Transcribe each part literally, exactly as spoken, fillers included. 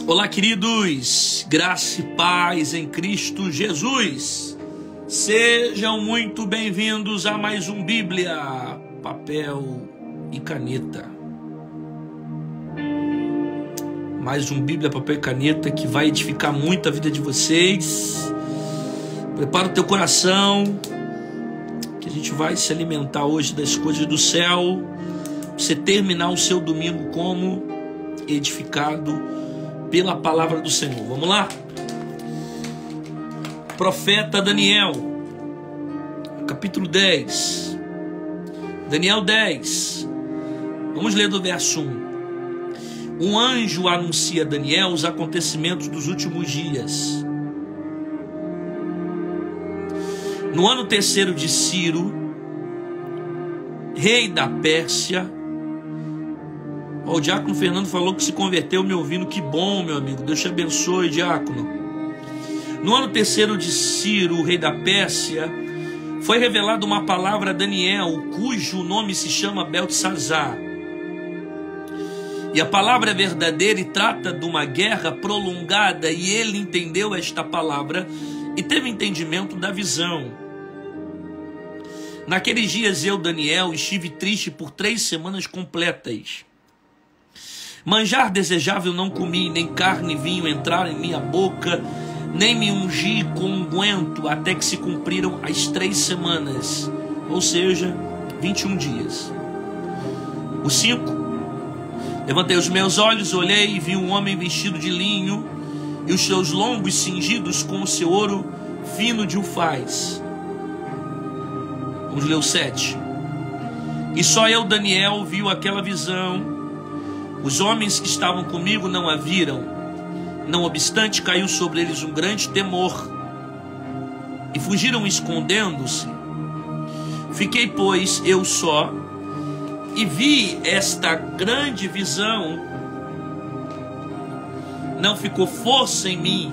Olá, queridos, graça e paz em Cristo Jesus. Sejam muito bem-vindos a mais um Bíblia, papel e caneta. Mais um Bíblia, papel e caneta que vai edificar muito a vida de vocês. Prepara o teu coração, que a gente vai se alimentar hoje das coisas do céu. Você terminar o seu domingo como edificado pela palavra do Senhor. Vamos lá? Profeta Daniel, capítulo dez. Daniel dez. Vamos ler do verso um. Um anjo anuncia a Daniel os acontecimentos dos últimos dias. No ano terceiro de Ciro, rei da Pérsia. O diácono Fernando falou que se converteu me ouvindo. Que bom, meu amigo. Deus te abençoe, diácono. No ano terceiro de Ciro, o rei da Pérsia, foi revelada uma palavra a Daniel, cujo nome se chama Beltesazar. E a palavra é verdadeira e trata de uma guerra prolongada, e ele entendeu esta palavra e teve entendimento da visão. Naqueles dias eu, Daniel, estive triste por três semanas completas. Manjar desejável não comi, nem carne e vinho entraram em minha boca, nem me ungi com unguento, até que se cumpriram as três semanas, ou seja, vinte e um dias. O cinco. Levantei os meus olhos, olhei e vi um homem vestido de linho, e os seus lombos cingidos com o seu ouro fino de ufaz. Vamos ler o sete. E só eu, Daniel, viu aquela visão. Os homens que estavam comigo não a viram. Não obstante, caiu sobre eles um grande temor, e fugiram escondendo-se. Fiquei, pois, eu só, e vi esta grande visão. Não ficou força em mim,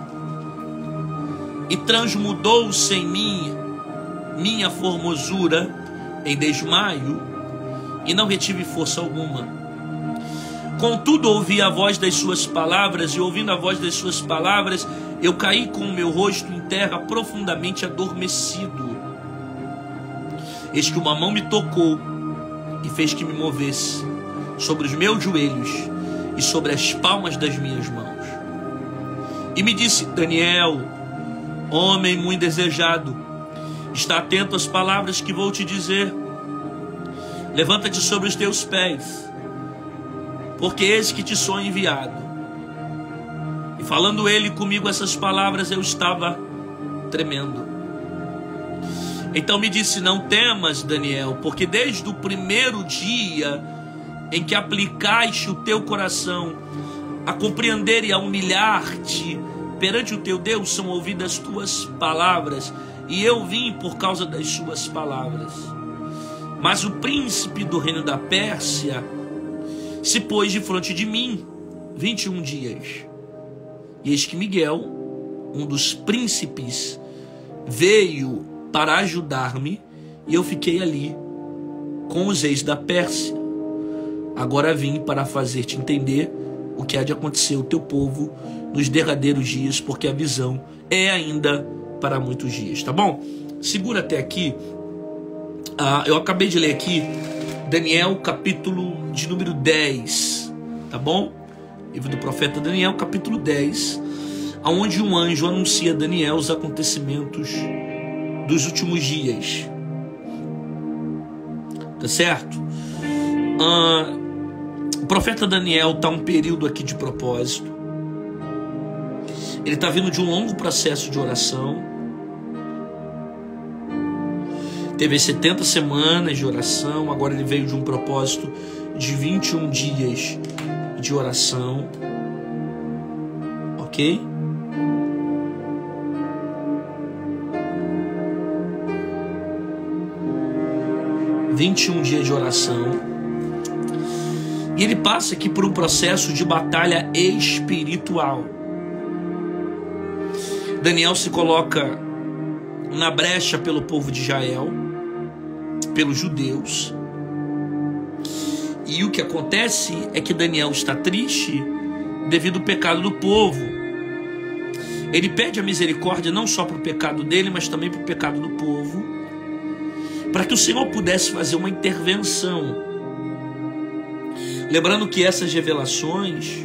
e transmudou-se em mim minha formosura em desmaio, e não retive força alguma. Contudo, ouvi a voz das suas palavras, e ouvindo a voz das suas palavras, eu caí com o meu rosto em terra, profundamente adormecido. Eis que uma mão me tocou e fez que me movesse sobre os meus joelhos e sobre as palmas das minhas mãos. E me disse: Daniel, homem muito desejado, está atento às palavras que vou te dizer. Levanta-te sobre os teus pés, porque eis que te sou enviado. E falando ele comigo essas palavras, eu estava tremendo. Então me disse: não temas, Daniel, porque desde o primeiro dia em que aplicaste o teu coração a compreender e a humilhar-te perante o teu Deus, são ouvidas as tuas palavras, e eu vim por causa das suas palavras. Mas o príncipe do reino da Pérsia se pôs de frente de mim vinte e um dias. E eis que Miguel, um dos príncipes, veio para ajudar-me, e eu fiquei ali com os reis da Pérsia. Agora vim para fazer-te entender o que há de acontecer ao teu povo nos derradeiros dias, porque a visão é ainda para muitos dias. Tá bom? Segura até aqui. Ah, eu acabei de ler aqui Daniel, capítulo de número dez, tá bom? Livro do profeta Daniel, capítulo dez, onde um anjo anuncia a Daniel os acontecimentos dos últimos dias. Tá certo? Ah, o profeta Daniel está um período aqui de propósito. Ele está vindo de um longo processo de oração. Teve setenta semanas de oração, agora ele veio de um propósito de vinte e um dias de oração. Ok? vinte e um dias de oração. E ele passa aqui por um processo de batalha espiritual. Daniel se coloca na brecha pelo povo de Israel, pelos judeus. E o que acontece é que Daniel está triste devido ao pecado do povo. Ele pede a misericórdia não só para o pecado dele, mas também para o pecado do povo, para que o Senhor pudesse fazer uma intervenção. Lembrando que essas revelações,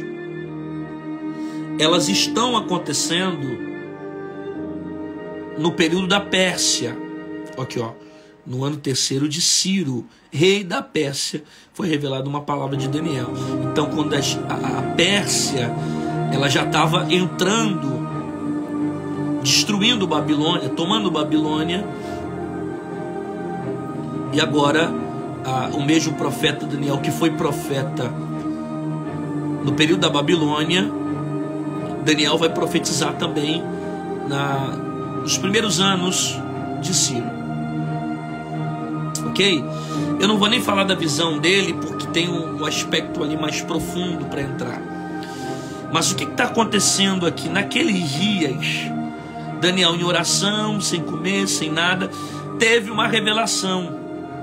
elas estão acontecendo no período da Pérsia. Aqui, ó, no ano terceiro de Ciro, rei da Pérsia, foi revelada uma palavra de Daniel. Então, quando a, a Pérsia, ela já estava entrando, destruindo Babilônia, tomando Babilônia, e agora a, o mesmo profeta Daniel, que foi profeta no período da Babilônia, Daniel vai profetizar também na, nos primeiros anos de Ciro. Ok? Eu não vou nem falar da visão dele, porque tem um, um aspecto ali mais profundo para entrar. Mas o que está acontecendo aqui? Naqueles dias, Daniel em oração, sem comer, sem nada, teve uma revelação.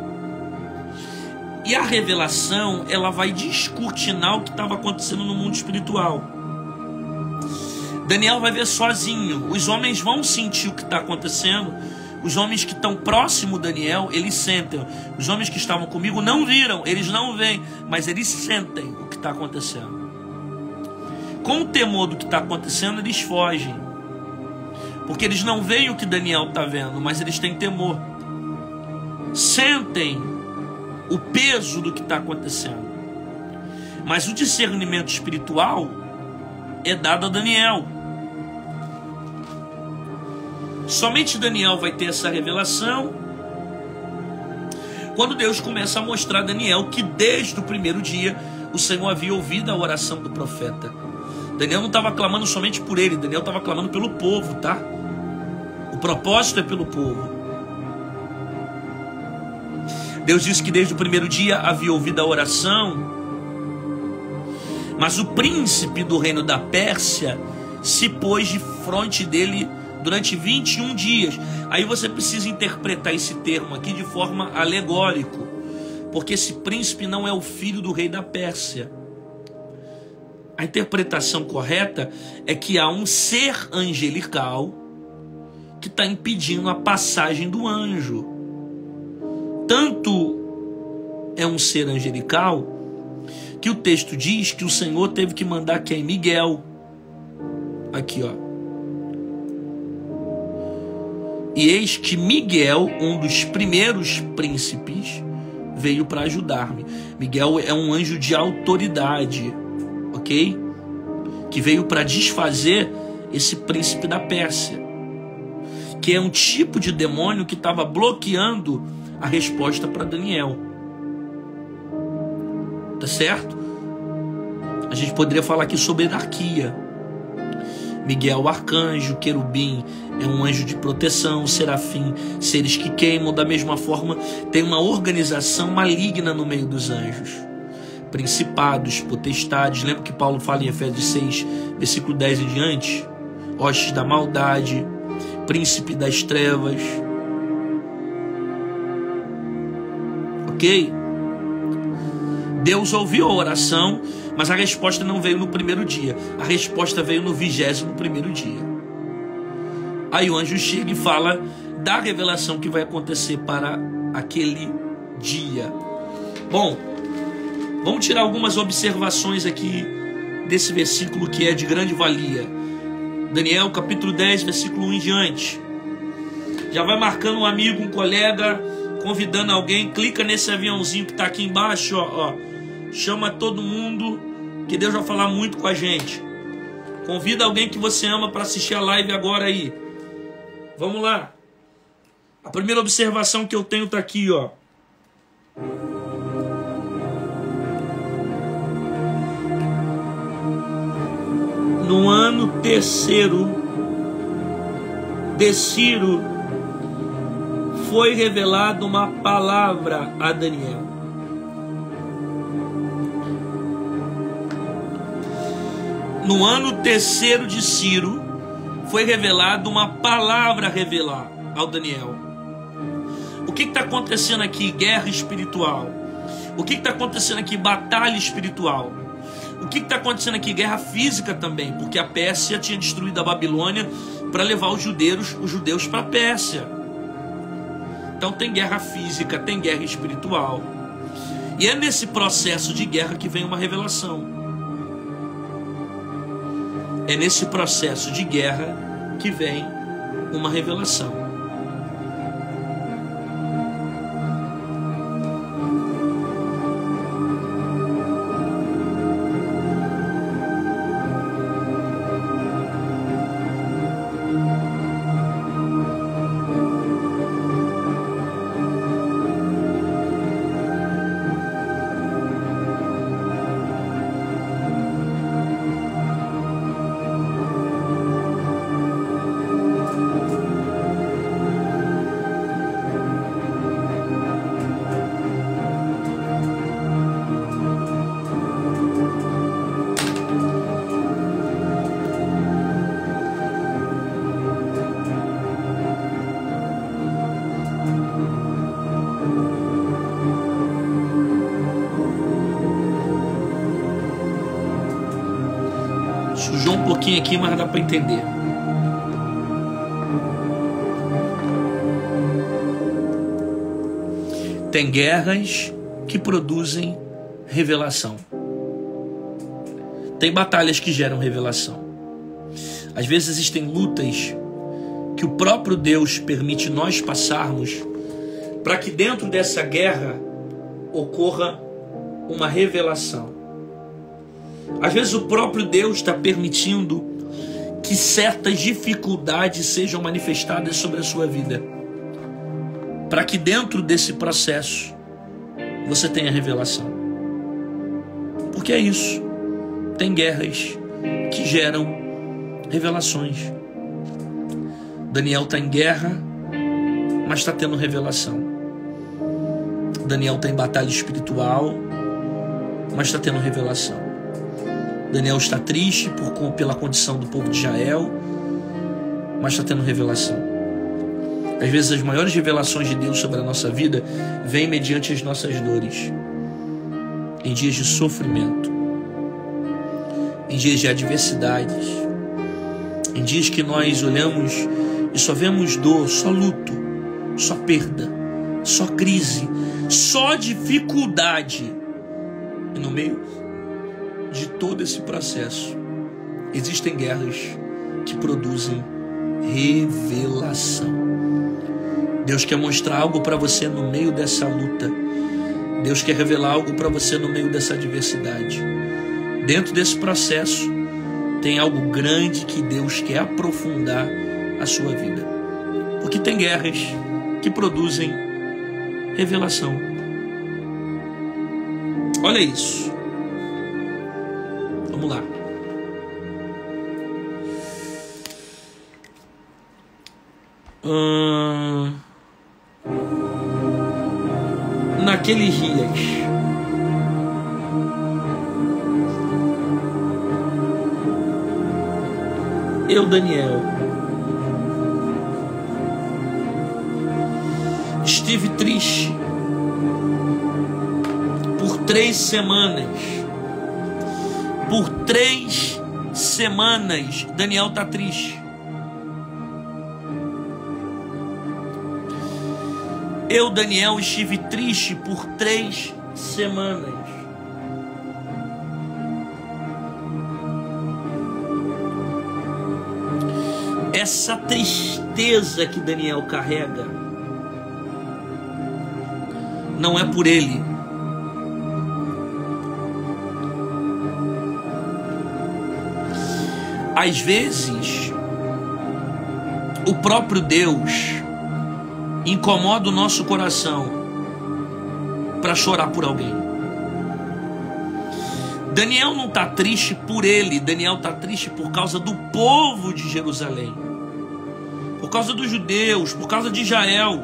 E a revelação, ela vai descortinar o que estava acontecendo no mundo espiritual. Daniel vai ver sozinho. Os homens vão sentir o que está acontecendo. Os homens que estão próximo de Daniel, eles sentem. Os homens que estavam comigo não viram, eles não veem, mas eles sentem o que está acontecendo. Com o temor do que está acontecendo, eles fogem. Porque eles não veem o que Daniel está vendo, mas eles têm temor. Sentem o peso do que está acontecendo. Mas o discernimento espiritual é dado a Daniel. Somente Daniel vai ter essa revelação quando Deus começa a mostrar a Daniel que desde o primeiro dia o Senhor havia ouvido a oração do profeta. Daniel não estava clamando somente por ele, Daniel estava clamando pelo povo, tá? O propósito é pelo povo. Deus disse que desde o primeiro dia havia ouvido a oração, mas o príncipe do reino da Pérsia se pôs de frente dele durante vinte e um dias. Aí você precisa interpretar esse termo aqui de forma alegórica, porque esse príncipe não é o filho do rei da Pérsia. A interpretação correta é que há um ser angelical que está impedindo a passagem do anjo. Tanto é um ser angelical que o texto diz que o Senhor teve que mandar quem? Miguel. Aqui, ó. E eis que Miguel, um dos primeiros príncipes, veio para ajudar-me. Miguel é um anjo de autoridade, ok? Que veio para desfazer esse príncipe da Pérsia, que é um tipo de demônio que estava bloqueando a resposta para Daniel. Tá certo? A gente poderia falar aqui sobre hierarquia. Miguel, arcanjo, querubim, é um anjo de proteção, serafim, seres que queimam. Da mesma forma, tem uma organização maligna no meio dos anjos. Principados, potestades. Lembra que Paulo fala em Efésios seis, versículo dez em diante? Hostes da maldade, príncipe das trevas. Ok? Deus ouviu a oração, mas a resposta não veio no primeiro dia. A resposta veio no vigésimo primeiro dia. Aí o anjo chega e fala da revelação que vai acontecer para aquele dia. Bom, vamos tirar algumas observações aqui desse versículo que é de grande valia. Daniel capítulo dez, versículo um em diante. Já vai marcando um amigo, um colega, convidando alguém. Clica nesse aviãozinho que está aqui embaixo, ó, ó. Chama todo mundo, que Deus vai falar muito com a gente. Convida alguém que você ama para assistir a live agora aí. Vamos lá. A primeira observação que eu tenho está aqui, ó. No ano terceiro de Ciro foi revelada uma palavra a Daniel. No ano terceiro de Ciro foi revelada uma palavra a revelar ao Daniel. O que está acontecendo aqui? Guerra espiritual. O que está acontecendo aqui? Batalha espiritual. O que está acontecendo aqui? Guerra física também, porque a Pérsia tinha destruído a Babilônia para levar os judeus, os judeus para a Pérsia. Então tem guerra física, tem guerra espiritual. E é nesse processo de guerra que vem uma revelação. É nesse processo de guerra que vem uma revelação. Sujou um pouquinho aqui, mas dá para entender. Tem guerras que produzem revelação. Tem batalhas que geram revelação. Às vezes existem lutas que o próprio Deus permite nós passarmos para que dentro dessa guerra ocorra uma revelação. Às vezes o próprio Deus está permitindo que certas dificuldades sejam manifestadas sobre a sua vida, para que dentro desse processo você tenha revelação. Porque é isso. Tem guerras que geram revelações. Daniel está em guerra, mas está tendo revelação. Daniel está em batalha espiritual, mas está tendo revelação. Daniel está triste por, pela condição do povo de Israel, mas está tendo revelação. Às vezes as maiores revelações de Deus sobre a nossa vida vêm mediante as nossas dores, em dias de sofrimento, em dias de adversidades, em dias que nós olhamos e só vemos dor, só luto, só perda, só crise, só dificuldade. E no meio de todo esse processo existem guerras que produzem revelação. Deus quer mostrar algo para você no meio dessa luta. Deus quer revelar algo para você no meio dessa adversidade. Dentro desse processo tem algo grande que Deus quer aprofundar a sua vida. Porque tem guerras que produzem revelação. Olha isso. Vamos lá. Hum... Naqueles dias, eu, Daniel, estive triste por três semanas. Por três semanas, Daniel está triste. Eu, Daniel, estive triste por três semanas. Essa tristeza que Daniel carrega não é por ele. Às vezes, o próprio Deus incomoda o nosso coração para chorar por alguém. Daniel não está triste por ele, Daniel está triste por causa do povo de Jerusalém, por causa dos judeus, por causa de Israel.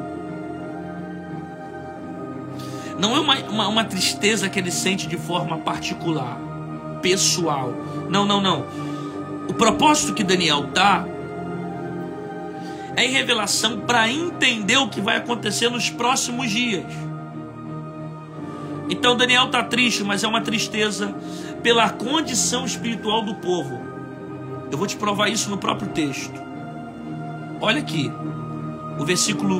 Não é uma, uma, uma tristeza que ele sente de forma particular, pessoal. Não, não, não. O propósito que Daniel está é em revelação para entender o que vai acontecer nos próximos dias. Então Daniel está triste, mas é uma tristeza pela condição espiritual do povo. Eu vou te provar isso no próprio texto. Olha aqui, o versículo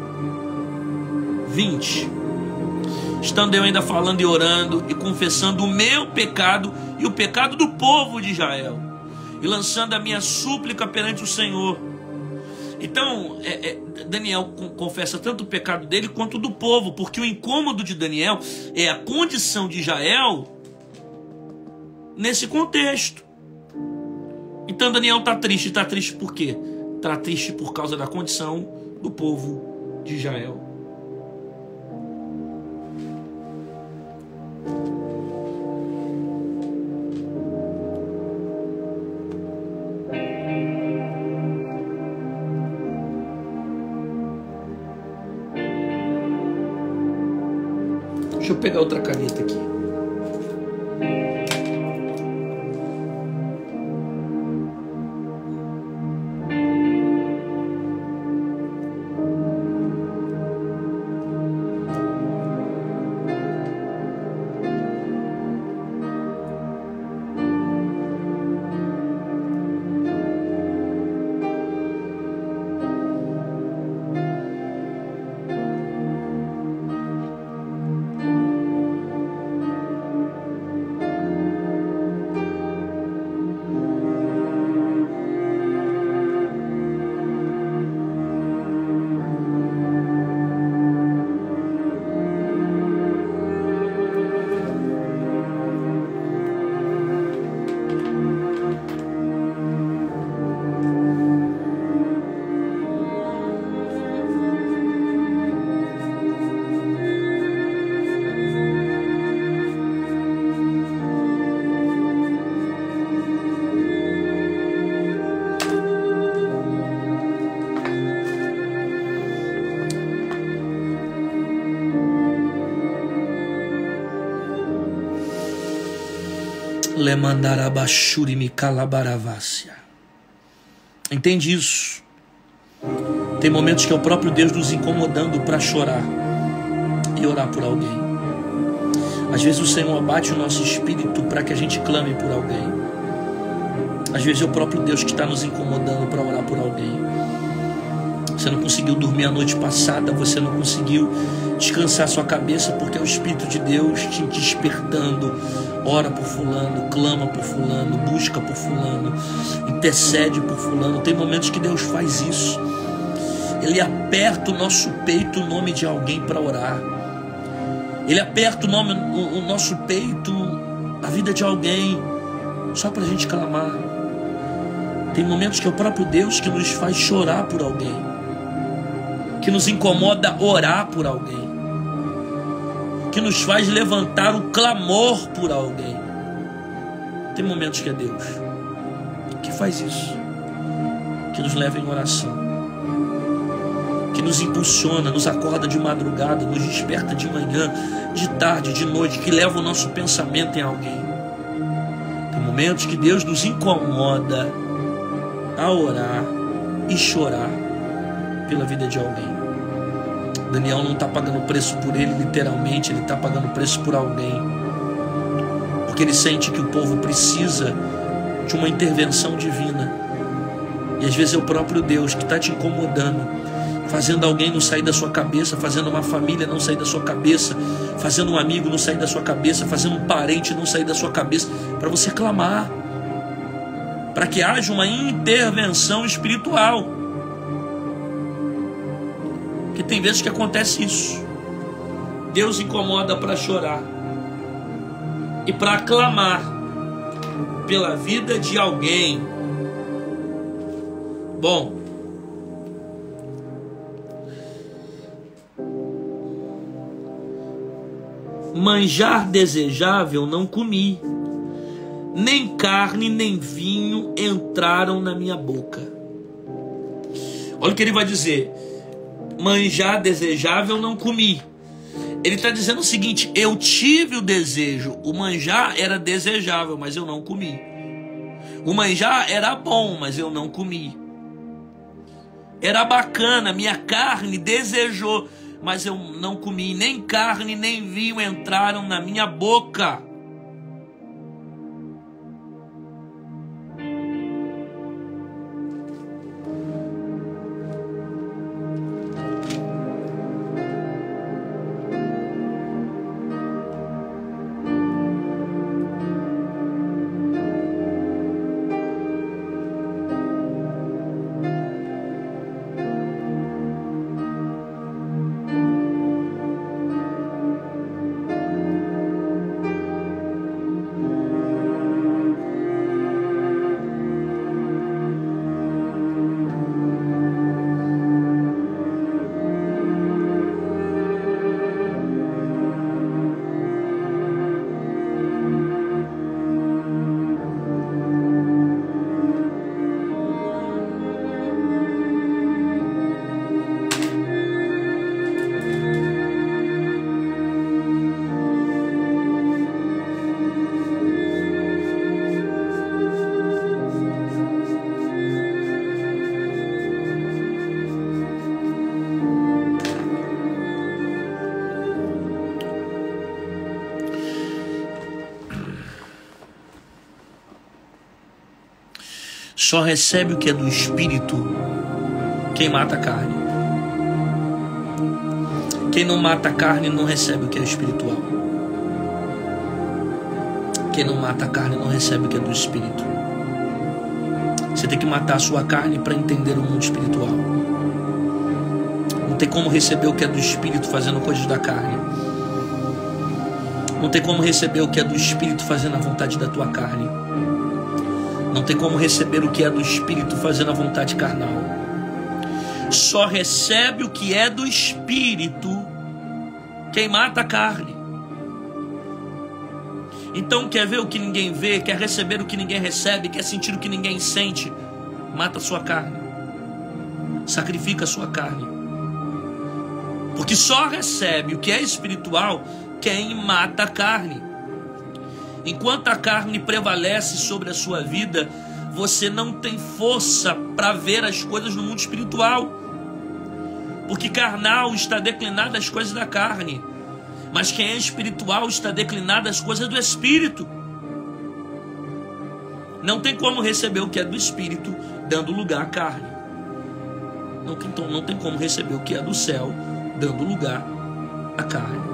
vinte. Estando eu ainda falando e orando e confessando o meu pecado e o pecado do povo de Israel, e lançando a minha súplica perante o Senhor. Então, é, é, Daniel confessa tanto o pecado dele quanto do povo, porque o incômodo de Daniel é a condição de Israel nesse contexto. Então Daniel está triste. Está triste por quê? Está triste por causa da condição do povo de Israel. Deixa eu pegar outra caneta aqui. Entende isso? Tem momentos que é o próprio Deus nos incomodando para chorar e orar por alguém. Às vezes o Senhor abate o nosso espírito para que a gente clame por alguém. Às vezes é o próprio Deus que está nos incomodando para orar por alguém. Você não conseguiu dormir a noite passada, você não conseguiu descansar sua cabeça porque é o Espírito de Deus te despertando. Ora por fulano, clama por fulano, busca por fulano, intercede por fulano. Tem momentos que Deus faz isso. Ele aperta o nosso peito o nome de alguém para orar. Ele aperta o, nome, o, o nosso peito, a vida de alguém, só para a gente clamar. Tem momentos que é o próprio Deus que nos faz chorar por alguém, que nos incomoda orar por alguém, que nos faz levantar o clamor por alguém. Tem momentos que é Deus que faz isso, que nos leva em oração, que nos impulsiona, nos acorda de madrugada, nos desperta de manhã, de tarde, de noite, que leva o nosso pensamento em alguém. Tem momentos que Deus nos incomoda a orar e chorar pela vida de alguém. Daniel não está pagando preço por ele, literalmente, ele está pagando preço por alguém, porque ele sente que o povo precisa de uma intervenção divina. E às vezes é o próprio Deus que está te incomodando, fazendo alguém não sair da sua cabeça, fazendo uma família não sair da sua cabeça, fazendo um amigo não sair da sua cabeça, fazendo um parente não sair da sua cabeça, para você clamar, para que haja uma intervenção espiritual. Porque tem vezes que acontece isso. Deus incomoda para chorar e para clamar pela vida de alguém. Bom, manjar desejável não comi, nem carne nem vinho entraram na minha boca. Olha o que ele vai dizer: manjar desejável não comi. Ele está dizendo o seguinte: eu tive o desejo, o manjar era desejável, mas eu não comi. O manjar era bom, mas eu não comi. Era bacana, minha carne desejou, mas eu não comi. Nem carne nem vinho entraram na minha boca. Só recebe o que é do Espírito quem mata a carne. Quem não mata a carne não recebe o que é espiritual. Quem não mata a carne não recebe o que é do Espírito. Você tem que matar a sua carne para entender o mundo espiritual. Não tem como receber o que é do Espírito fazendo coisas da carne. Não tem como receber o que é do Espírito fazendo a vontade da tua carne. Não tem como receber o que é do Espírito fazendo a vontade carnal. Só recebe o que é do Espírito quem mata a carne. Então quer ver o que ninguém vê, quer receber o que ninguém recebe, quer sentir o que ninguém sente, mata a sua carne. Sacrifica a sua carne. Porque só recebe o que é espiritual quem mata a carne. Enquanto a carne prevalece sobre a sua vida, você não tem força para ver as coisas no mundo espiritual. Porque carnal está declinado as coisas da carne, mas quem é espiritual está declinado as coisas do Espírito. Não tem como receber o que é do Espírito dando lugar à carne. Não tem, não tem como receber o que é do céu dando lugar à carne.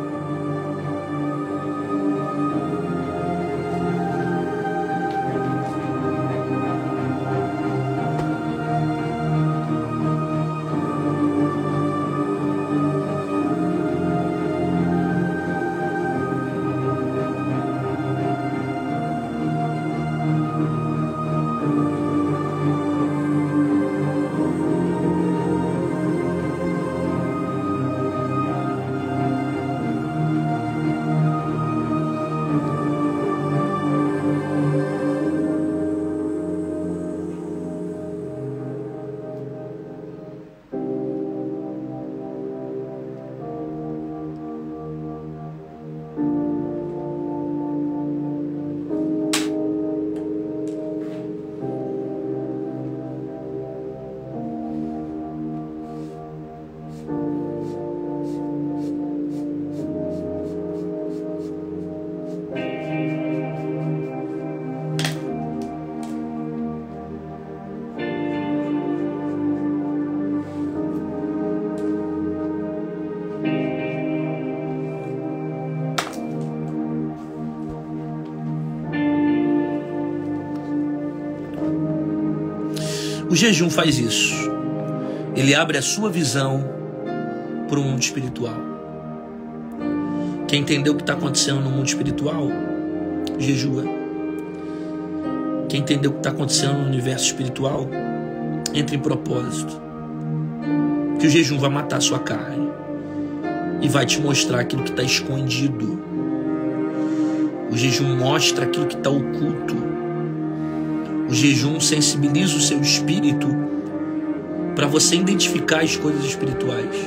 O jejum faz isso. Ele abre a sua visão para o mundo espiritual. Quem entendeu o que está acontecendo no mundo espiritual, jejua. Quem entendeu o que está acontecendo no universo espiritual, entra em propósito. Que o jejum vai matar a sua carne e vai te mostrar aquilo que está escondido. O jejum mostra aquilo que está oculto. O jejum sensibiliza o seu espírito para você identificar as coisas espirituais.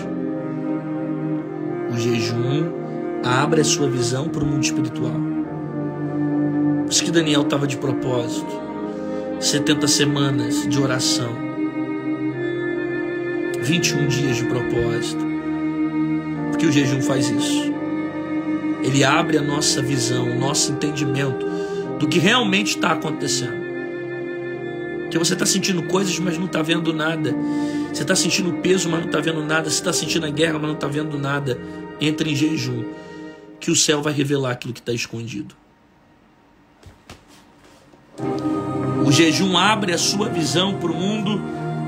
O jejum abre a sua visão para o mundo espiritual. Por isso que Daniel estava de propósito. setenta semanas de oração. vinte e um dias de propósito. Porque o jejum faz isso. Ele abre a nossa visão, o nosso entendimento do que realmente está acontecendo. Que você está sentindo coisas, mas não está vendo nada. Você está sentindo peso, mas não está vendo nada. Você está sentindo a guerra, mas não está vendo nada. Entre em jejum, que o céu vai revelar aquilo que está escondido. O jejum abre a sua visão para o mundo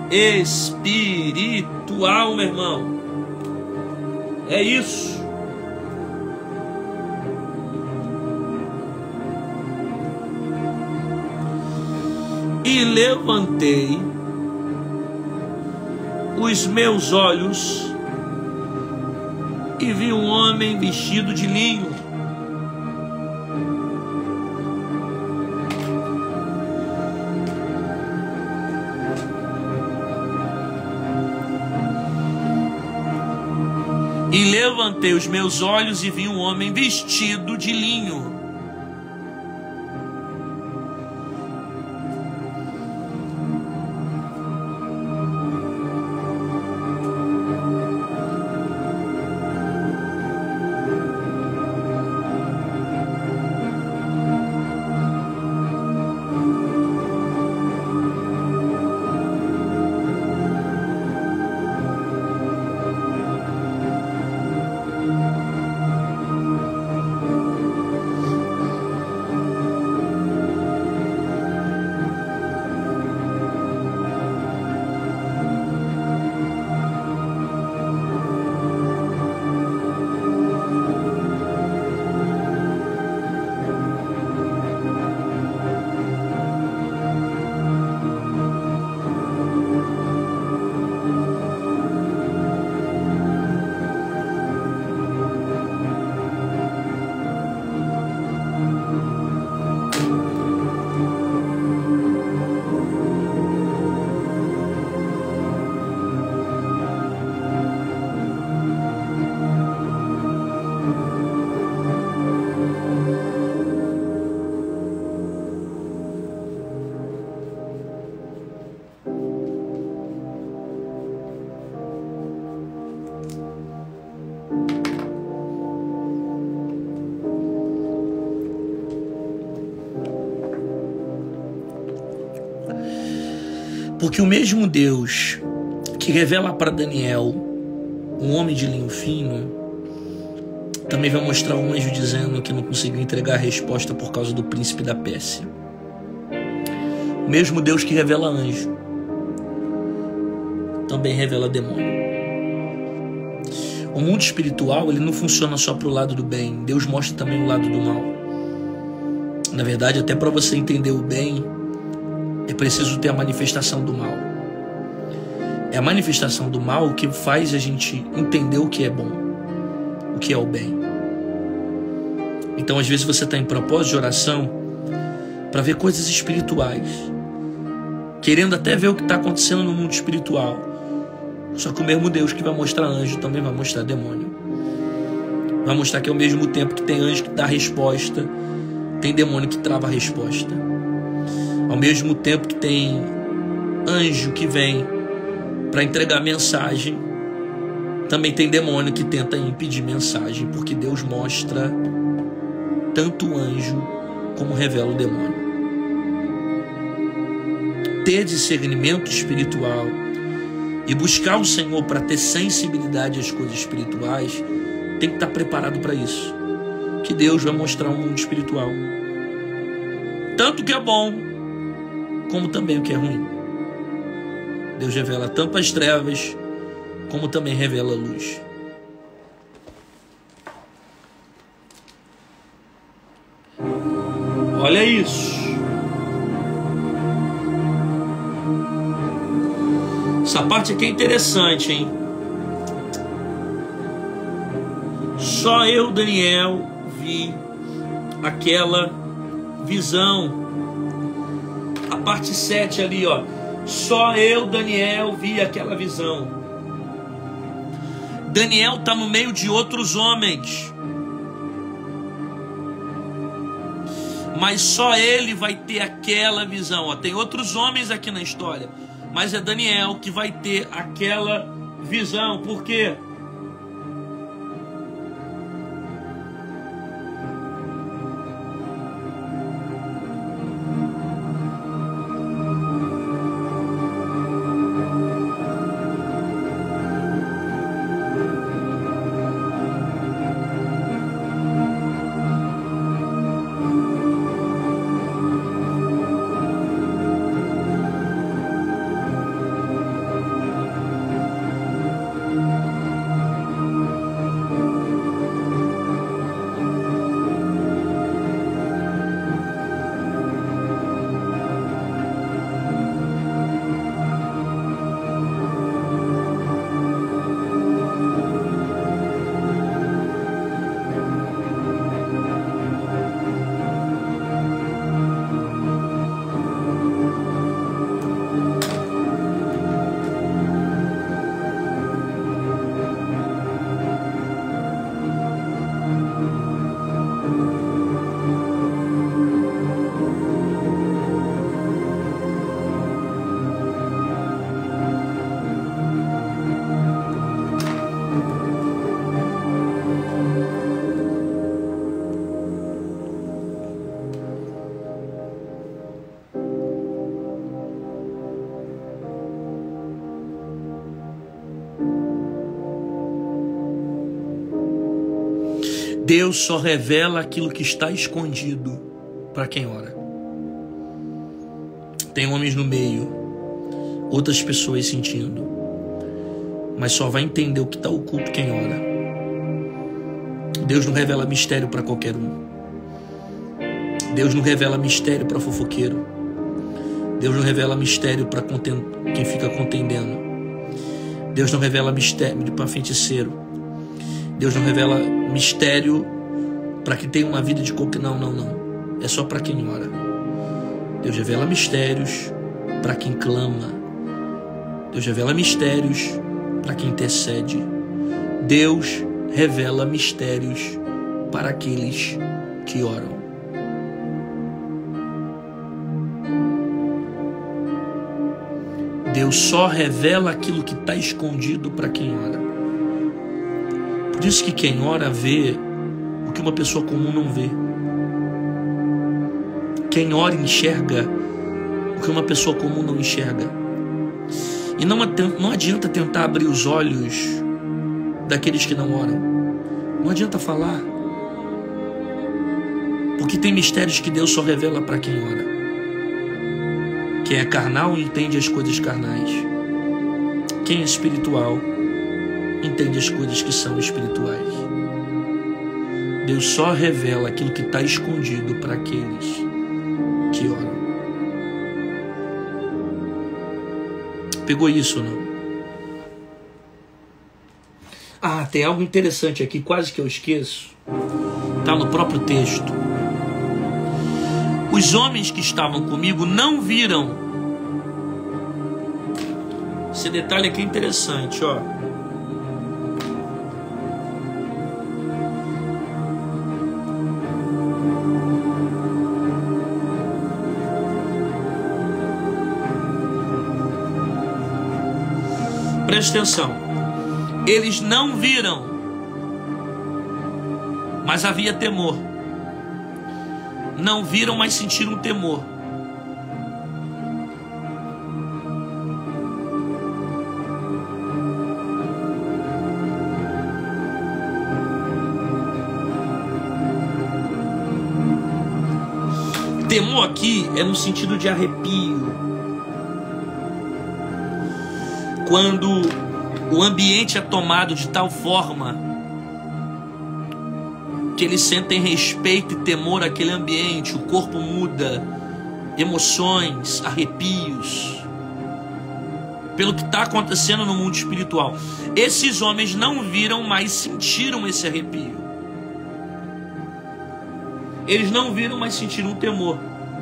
espiritual, meu irmão. É isso. E levantei os meus olhos e vi um homem vestido de linho. E levantei os meus olhos e vi um homem vestido de linho. Porque o mesmo Deus que revela para Daniel um homem de linho fino, também vai mostrar um anjo dizendo que não conseguiu entregar a resposta por causa do príncipe da Pérsia. O mesmo Deus que revela anjo, também revela demônio. O mundo espiritual, ele não funciona só para o lado do bem. Deus mostra também o lado do mal. Na verdade, até para você entender o bem, é preciso ter a manifestação do mal. É a manifestação do mal que faz a gente entender o que é bom, o que é o bem. Então, às vezes, você está em propósito de oração para ver coisas espirituais, querendo até ver o que está acontecendo no mundo espiritual. Só que o mesmo Deus que vai mostrar anjo também vai mostrar demônio. Vai mostrar que ao mesmo tempo que tem anjo que dá resposta, tem demônio que trava a resposta. Ao mesmo tempo que tem anjo que vem para entregar mensagem, também tem demônio que tenta impedir mensagem, porque Deus mostra tanto o anjo como revela o demônio. Ter discernimento espiritual e buscar o Senhor para ter sensibilidade às coisas espirituais, tem que estar preparado para isso, que Deus vai mostrar um mundo espiritual, tanto o que é bom como também o que é ruim. Deus revela tanto as trevas como também revela a luz. Olha isso. Essa parte aqui é interessante, hein? Só eu, Daniel, vi aquela visão. A parte sete ali, ó. Só eu, Daniel, vi aquela visão. Daniel está no meio de outros homens, mas só ele vai ter aquela visão. Ó, tem outros homens aqui na história, mas é Daniel que vai ter aquela visão. Por quê? Deus só revela aquilo que está escondido para quem ora. Tem homens no meio, outras pessoas sentindo, mas só vai entender o que está oculto quem ora. Deus não revela mistério para qualquer um. Deus não revela mistério para fofoqueiro. Deus não revela mistério para quem fica contendendo. Deus não revela mistério para feiticeiro. Deus não revela mistério para quem tem uma vida de coque. Não, não, não. É só para quem ora. Deus revela mistérios para quem clama. Deus revela mistérios para quem intercede. Deus revela mistérios para aqueles que oram. Deus só revela aquilo que está escondido para quem ora. Por isso que quem ora vê o que uma pessoa comum não vê. Quem ora enxerga o que uma pessoa comum não enxerga. E não, não adianta tentar abrir os olhos daqueles que não oram. Não adianta falar. Porque tem mistérios que Deus só revela para quem ora. Quem é carnal entende as coisas carnais. Quem é espiritual entende as coisas que são espirituais. Deus só revela aquilo que está escondido para aqueles que oram. Pegou isso ou não? Ah, tem algo interessante aqui, quase que eu esqueço. Está no próprio texto. Os homens que estavam comigo não viram. Esse detalhe aqui é interessante, ó. Preste atenção. Eles não viram, mas havia temor. Não viram, mas sentiram temor. Temor aqui é no sentido de arrepio. Quando o ambiente é tomado de tal forma que eles sentem respeito e temor àquele ambiente, o corpo muda, emoções, arrepios, pelo que está acontecendo no mundo espiritual. Esses homens não viram, mas sentiram esse arrepio. Eles não viram, mas sentiram um temor.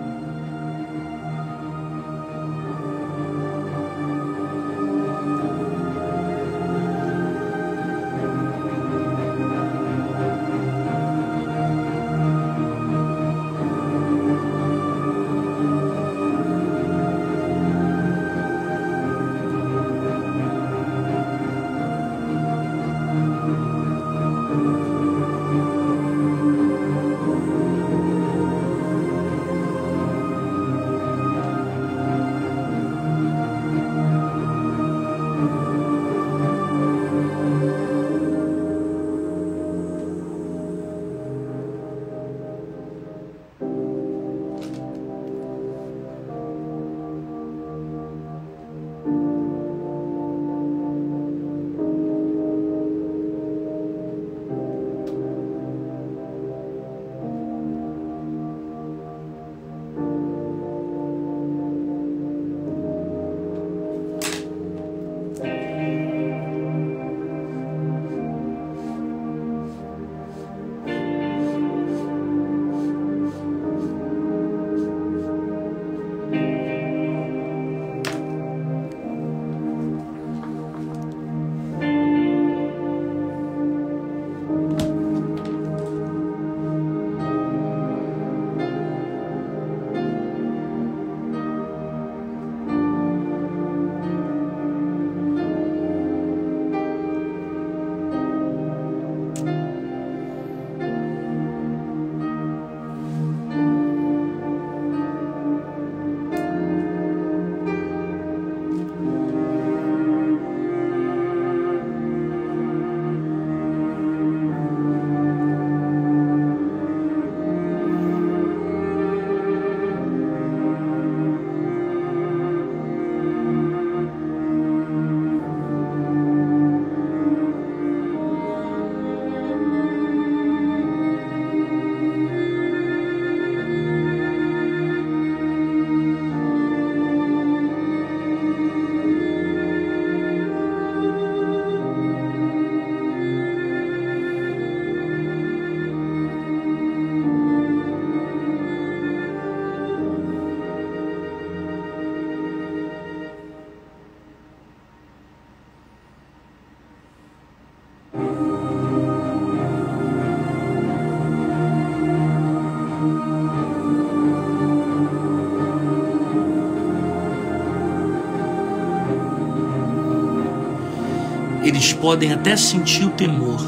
Eles podem até sentir o temor,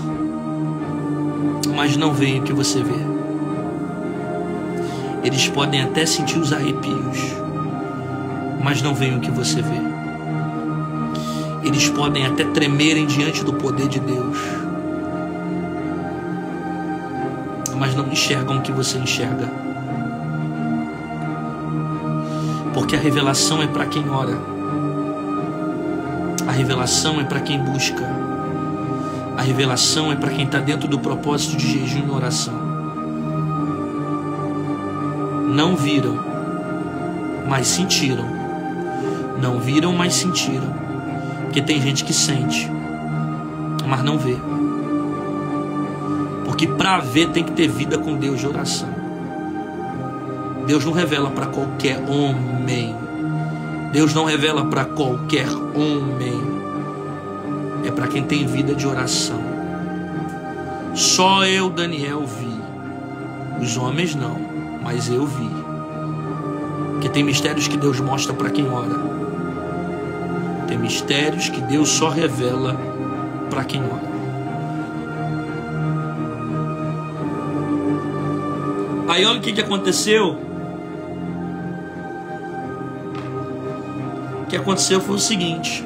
mas não veem o que você vê. Eles podem até sentir os arrepios, mas não veem o que você vê. eles podem até tremerem diante do poder de Deus, mas não enxergam o que você enxerga, porque a revelação é para quem ora, a revelação é para quem busca, a revelação é para quem está dentro do propósito de jejum e oração. Não viram, mas sentiram. Não viram, mas sentiram. Porque tem gente que sente, mas não vê. Porque para ver tem que ter vida com Deus de oração. Deus não revela para qualquer homem. Deus não revela para qualquer homem. É para quem tem vida de oração. Só eu, Daniel, vi. Os homens não, mas eu vi. Porque tem mistérios que Deus mostra para quem ora. Tem mistérios que Deus só revela para quem ora. Aí olha o que, que aconteceu. O que aconteceu foi o seguinte.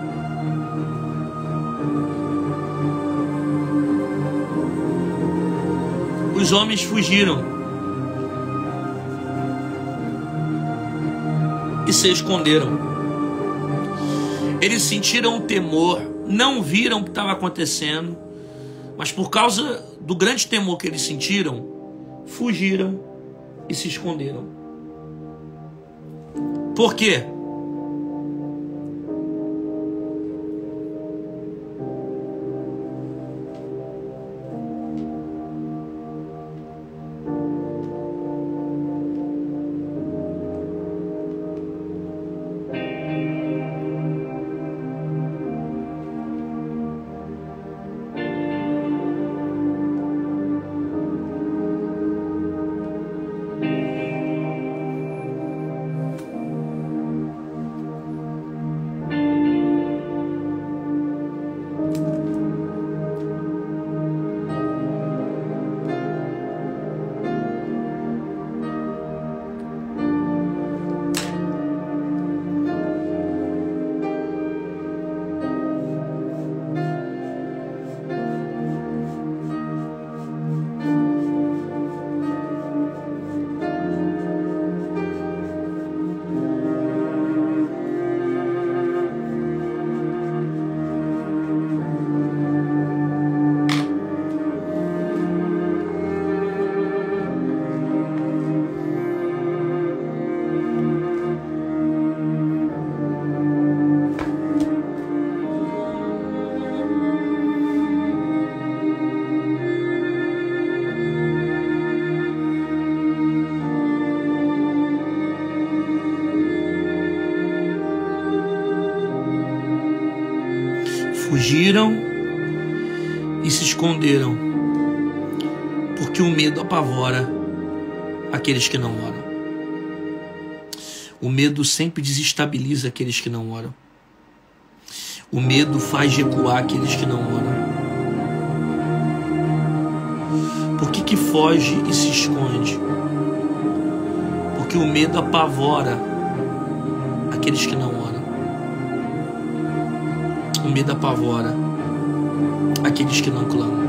Os homens fugiram e se esconderam. Eles sentiram o temor, não viram o que estava acontecendo, mas por causa do grande temor que eles sentiram, fugiram e se esconderam. Por quê? Fugiram e se esconderam, porque o medo apavora aqueles que não oram. O medo sempre desestabiliza aqueles que não oram. O medo faz recuar aqueles que não oram. Por que que foge e se esconde? Porque o medo apavora aqueles que não oram. O medo apavora aqueles que não clamam.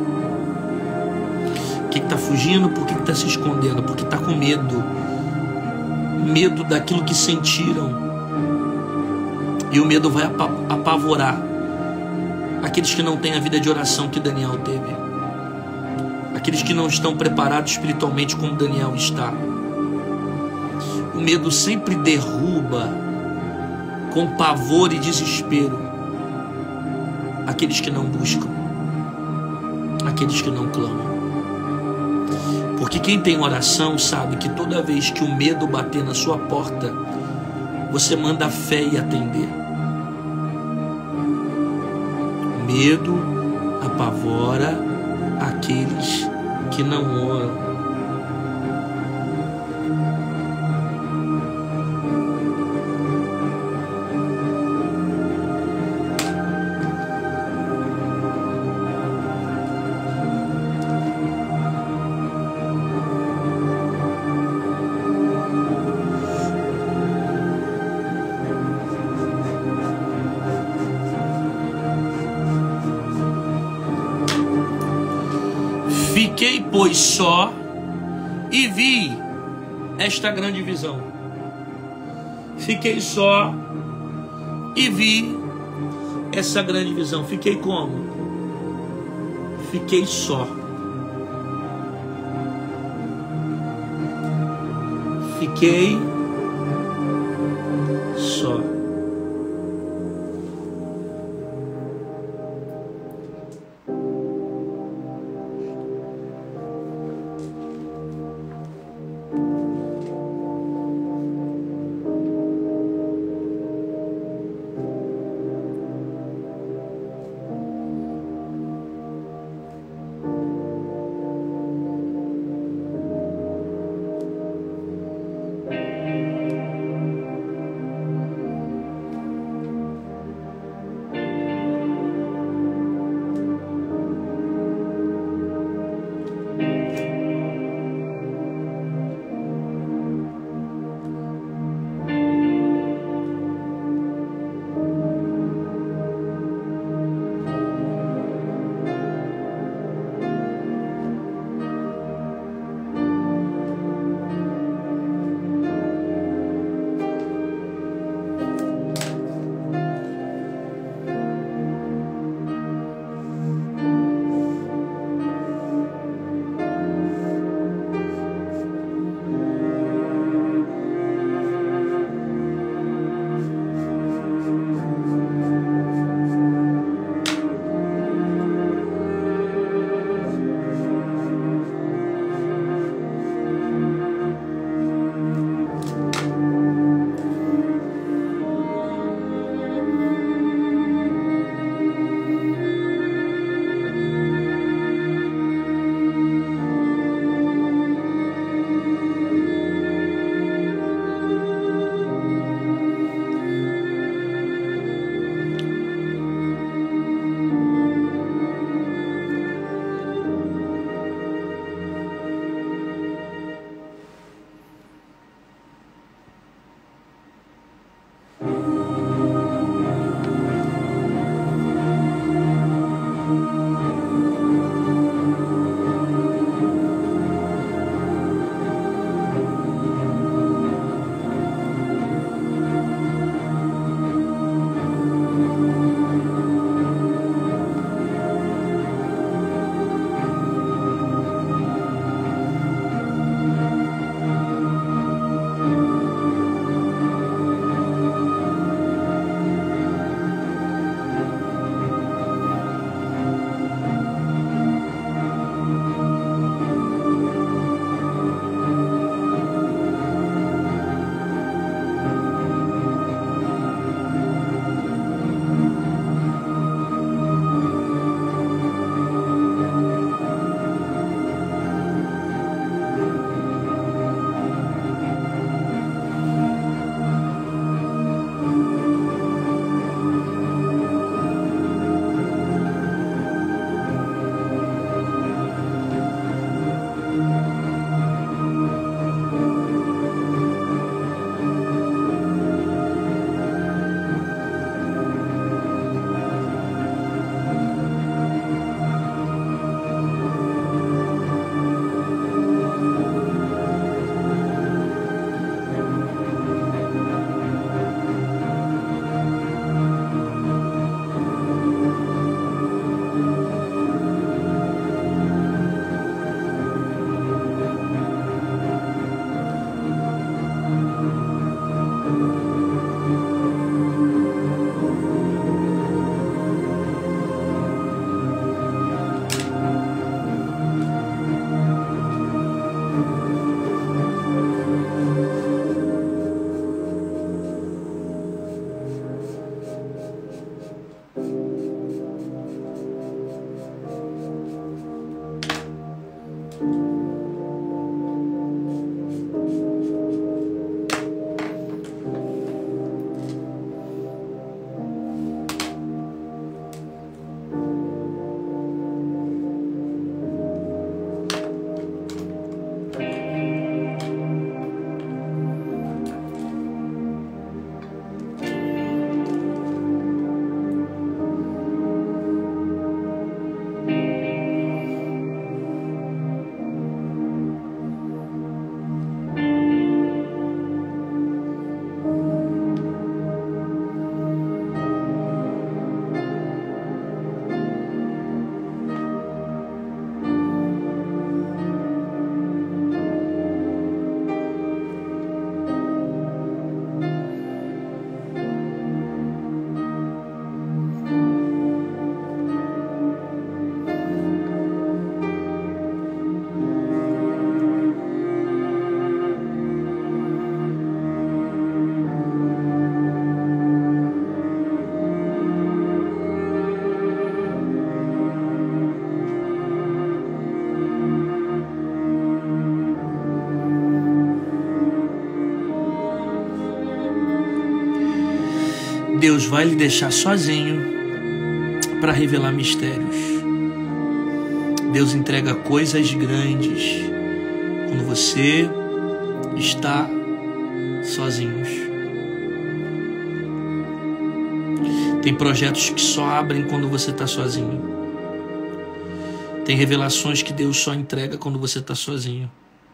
O que está fugindo? Por que está se escondendo? Porque está com medo. Medo daquilo que sentiram. E o medo vai apavorar aqueles que não têm a vida de oração que Daniel teve. Aqueles que não estão preparados espiritualmente como Daniel está. O medo sempre derruba com pavor e desespero aqueles que não buscam, aqueles que não clamam. Porque quem tem oração sabe que toda vez que o medo bater na sua porta, você manda a fé e atender. O medo apavora aqueles que não oram. Fiquei, pois, só e vi esta grande visão. Fiquei só e vi essa grande visão. Fiquei como? Fiquei só. Fiquei só. Deus vai lhe deixar sozinho para revelar mistérios. Deus entrega coisas grandes quando você está sozinho. Tem projetos que só abrem quando você está sozinho. Tem revelações que Deus só entrega quando você está sozinho.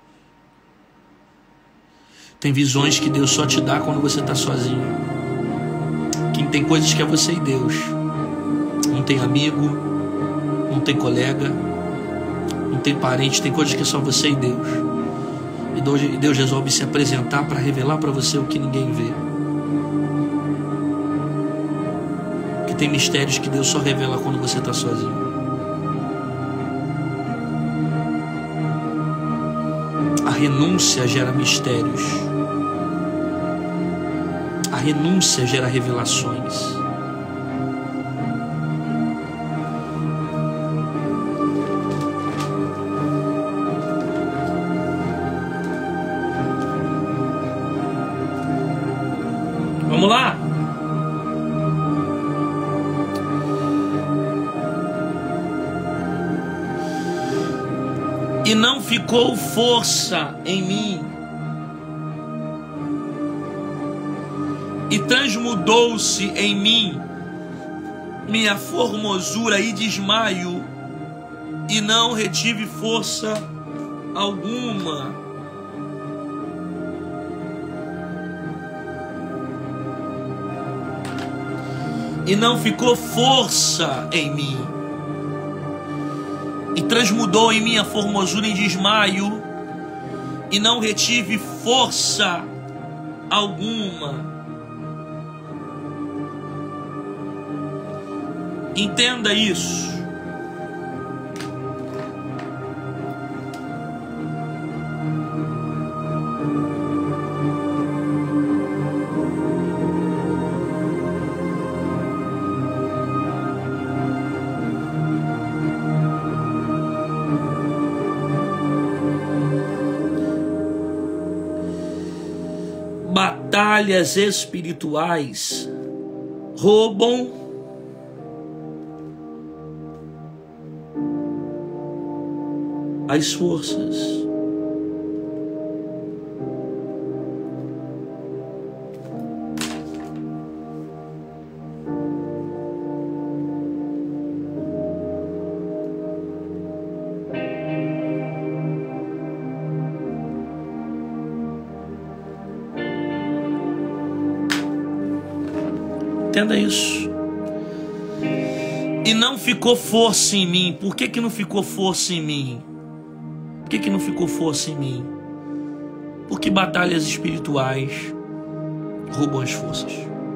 Tem visões que Deus só te dá quando você está sozinho. Quem tem coisas que é você e Deus. Não tem amigo, não tem colega, não tem parente, tem coisas que é só você e Deus. E Deus resolve se apresentar para revelar para você o que ninguém vê. Que tem mistérios que Deus só revela quando você está sozinho. A renúncia gera mistérios. A renúncia gera revelações. Vamos lá. E não ficou força em mim, e transmudou-se em mim minha formosura e desmaio, e não retive força alguma. E não ficou força em mim, e transmudou em minha formosura em desmaio, e não retive força alguma. Entenda isso. Batalhas espirituais roubam as forças. Entenda isso. E não ficou força em mim. Por que que não ficou força em mim? Por que que não ficou força em mim? Porque batalhas espirituais roubam as forças.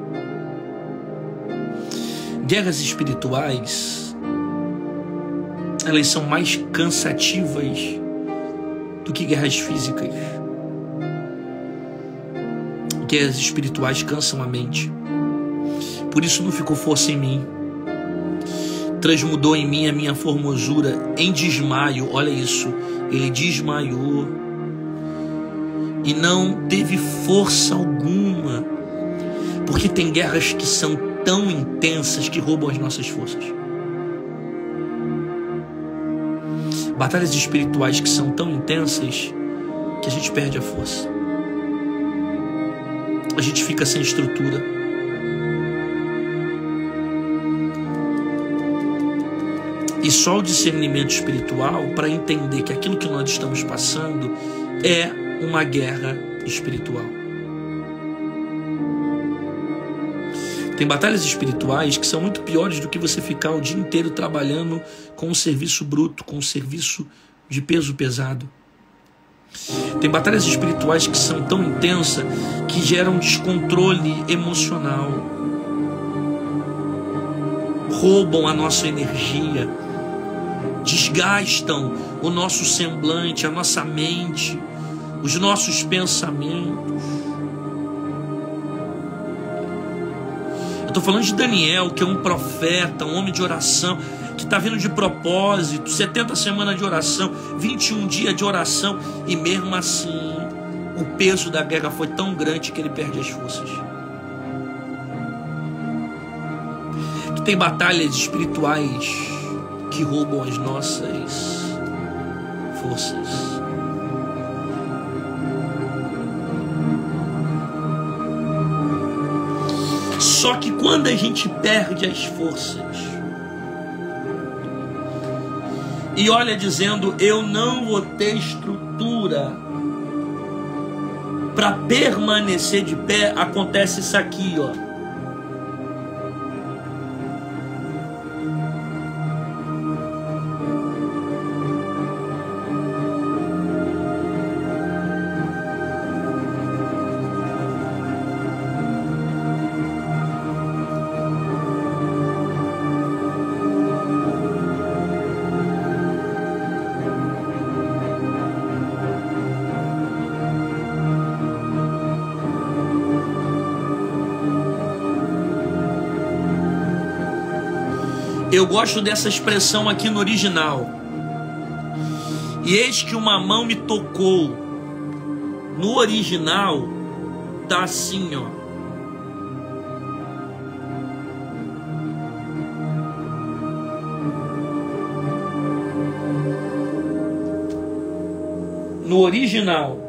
Guerras espirituais, elas são mais cansativas do que guerras físicas. Guerras espirituais cansam a mente. Por isso não ficou força em mim. Transmudou em mim a minha formosura em desmaio. Olha isso. Ele desmaiou e não teve força alguma. Porque tem guerras que são tão intensas que roubam as nossas forças. Batalhas espirituais que são tão intensas que a gente perde a força. A gente fica sem estrutura. E só o discernimento espiritual para entender que aquilo que nós estamos passando é uma guerra espiritual. Tem batalhas espirituais que são muito piores do que você ficar o dia inteiro trabalhando com um serviço bruto, com um serviço de peso pesado. Tem batalhas espirituais que são tão intensas que geram descontrole emocional, roubam a nossa energia, desgastam o nosso semblante, a nossa mente, os nossos pensamentos. Eu estou falando de Daniel, que é um profeta, um homem de oração, que está vindo de propósito, setenta semanas de oração, vinte e um dias de oração, e mesmo assim o peso da guerra foi tão grande que ele perde as forças. tem batalhas espirituais que roubam as nossas forças. Só que quando a gente perde as forças e olha dizendo, eu não vou ter estrutura para permanecer de pé, acontece isso aqui, ó. Eu gosto dessa expressão aqui no original. E eis que uma mão me tocou. No original tá assim, ó. No original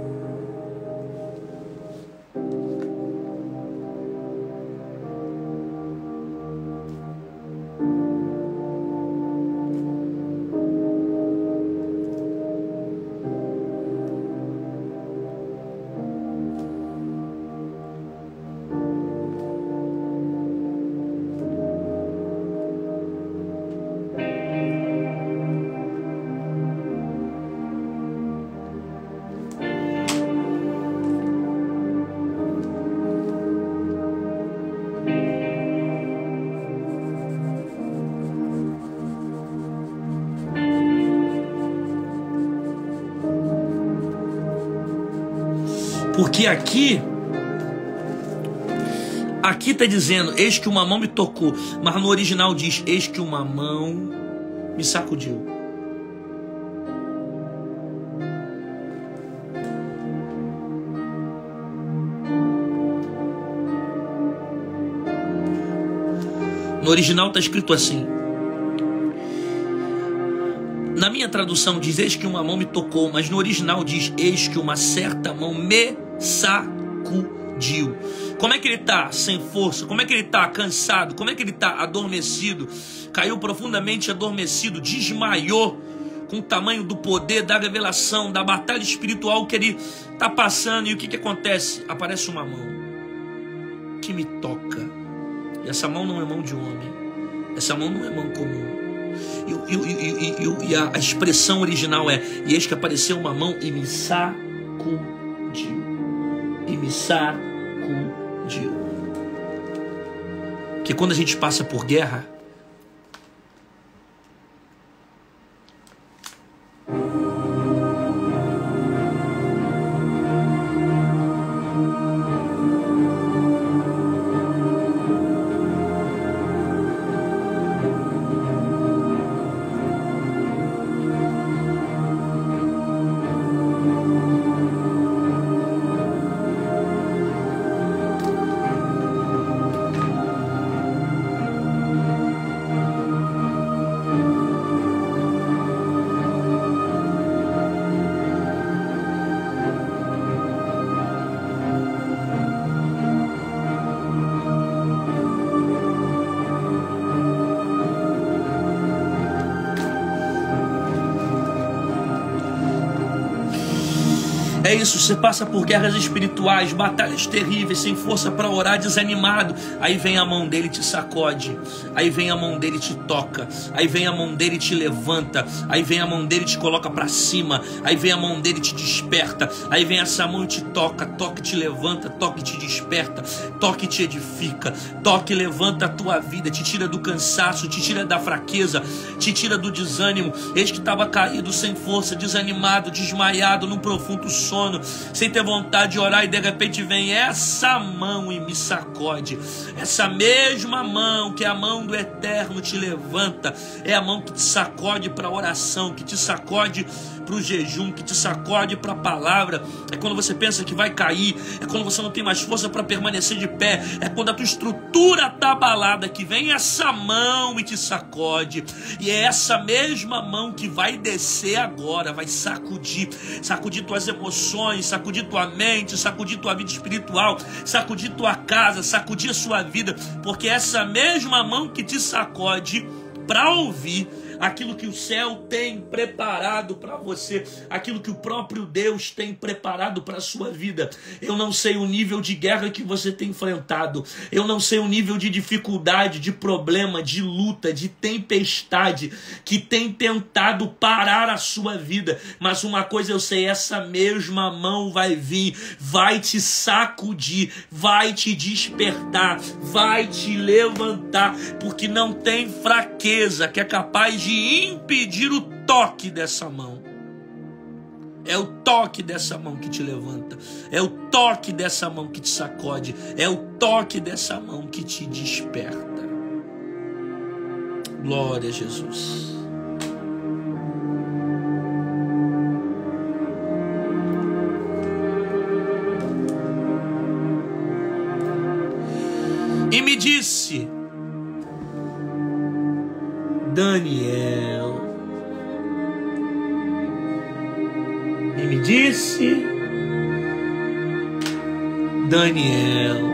porque aqui, aqui está dizendo, eis que uma mão me tocou, mas no original diz, eis que uma mão me sacudiu. No original está escrito assim. Na minha tradução diz, eis que uma mão me tocou, mas no original diz, eis que uma certa mão me sacudiu. Como é que ele está? Sem força. Como é que ele está? Cansado. Como é que ele está? Adormecido. Caiu profundamente adormecido, desmaiou com o tamanho do poder, da revelação, da batalha espiritual que ele está passando. E o que, que acontece? Aparece uma mão que me toca. E essa mão não é mão de homem. Essa mão não é mão comum. E, e, e, e, e a expressão original é, e eis que apareceu uma mão e me sacudiu. E me sacudiu. Porque quando a gente passa por guerra, é isso, você passa por guerras espirituais, batalhas terríveis, sem força para orar, desanimado. Aí vem a mão dele e te sacode. Aí vem a mão dele e te toca. Aí vem a mão dele e te levanta. Aí vem a mão dele e te coloca para cima. Aí vem a mão dele e te desperta. Aí vem essa mão e te toca. Toca e te levanta, toca e te desperta. Toca e te edifica. Toca e levanta a tua vida. Te tira do cansaço, te tira da fraqueza, te tira do desânimo. Eis que estava caído, sem força, desanimado, desmaiado, num profundo sono, sem ter vontade de orar, e de repente vem essa mão e me sacode. Essa mesma mão, que é a mão do Eterno, te levanta. É a mão que te sacode para oração, que te sacode para o jejum, que te sacode para a palavra. É quando você pensa que vai cair, é quando você não tem mais força para permanecer de pé, é quando a tua estrutura está abalada, que vem essa mão e te sacode. E é essa mesma mão que vai descer agora, vai sacudir, sacudir tuas emoções, sacudir tua mente, sacudir tua vida espiritual, sacudir tua casa, sacudir a sua vida, porque é essa mesma mão que te sacode para ouvir aquilo que o céu tem preparado para você, aquilo que o próprio Deus tem preparado para a sua vida. Eu não sei o nível de guerra que você tem enfrentado, eu não sei o nível de dificuldade, de problema, de luta, de tempestade que tem tentado parar a sua vida, mas uma coisa eu sei, essa mesma mão vai vir, vai te sacudir, vai te despertar, vai te levantar, porque não tem fraqueza que é capaz de de impedir o toque dessa mão. É o toque dessa mão que te levanta, é o toque dessa mão que te sacode, é o toque dessa mão que te desperta. Glória a Jesus. E me disse: Daniel, e me disse, Daniel,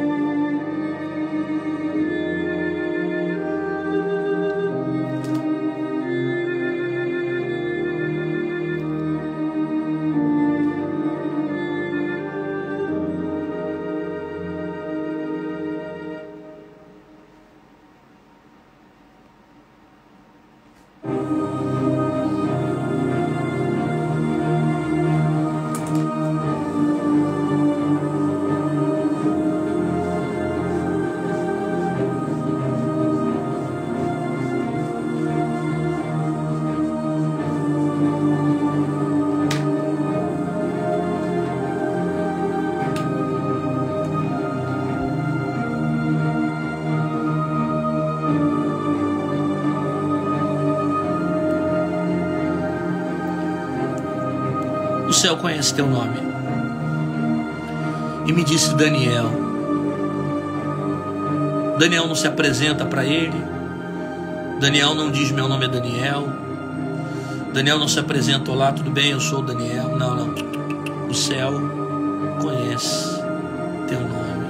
o céu conhece teu nome. E me disse Daniel. Daniel não se apresenta para ele. Daniel não diz meu nome é Daniel. Daniel não se apresenta, olá, tudo bem, eu sou o Daniel. Não, não. O céu conhece teu nome.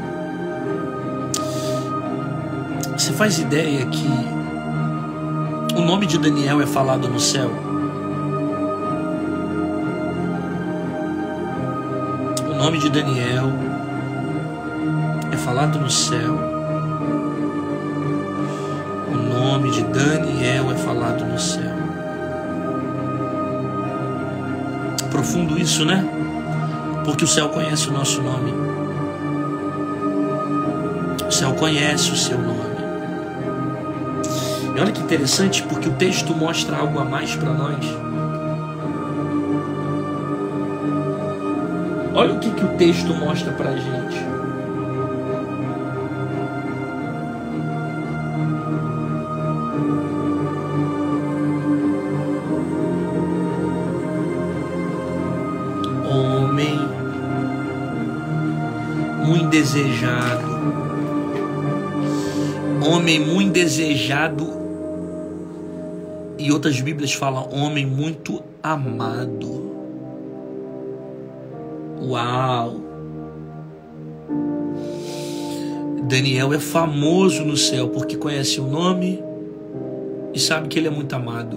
Você faz ideia que o nome de Daniel é falado no céu? O nome de Daniel é falado no céu. O nome de Daniel é falado no céu. Profundo isso, né? Porque o céu conhece o nosso nome. O céu conhece o seu nome. E olha que interessante, porque o texto mostra algo a mais para nós. Olha o que, que o texto mostra para a gente. Homem muito desejado. Homem muito desejado. E outras Bíblias falam homem muito amado. Uau! Daniel é famoso no céu porque conhece o nome e sabe que ele é muito amado.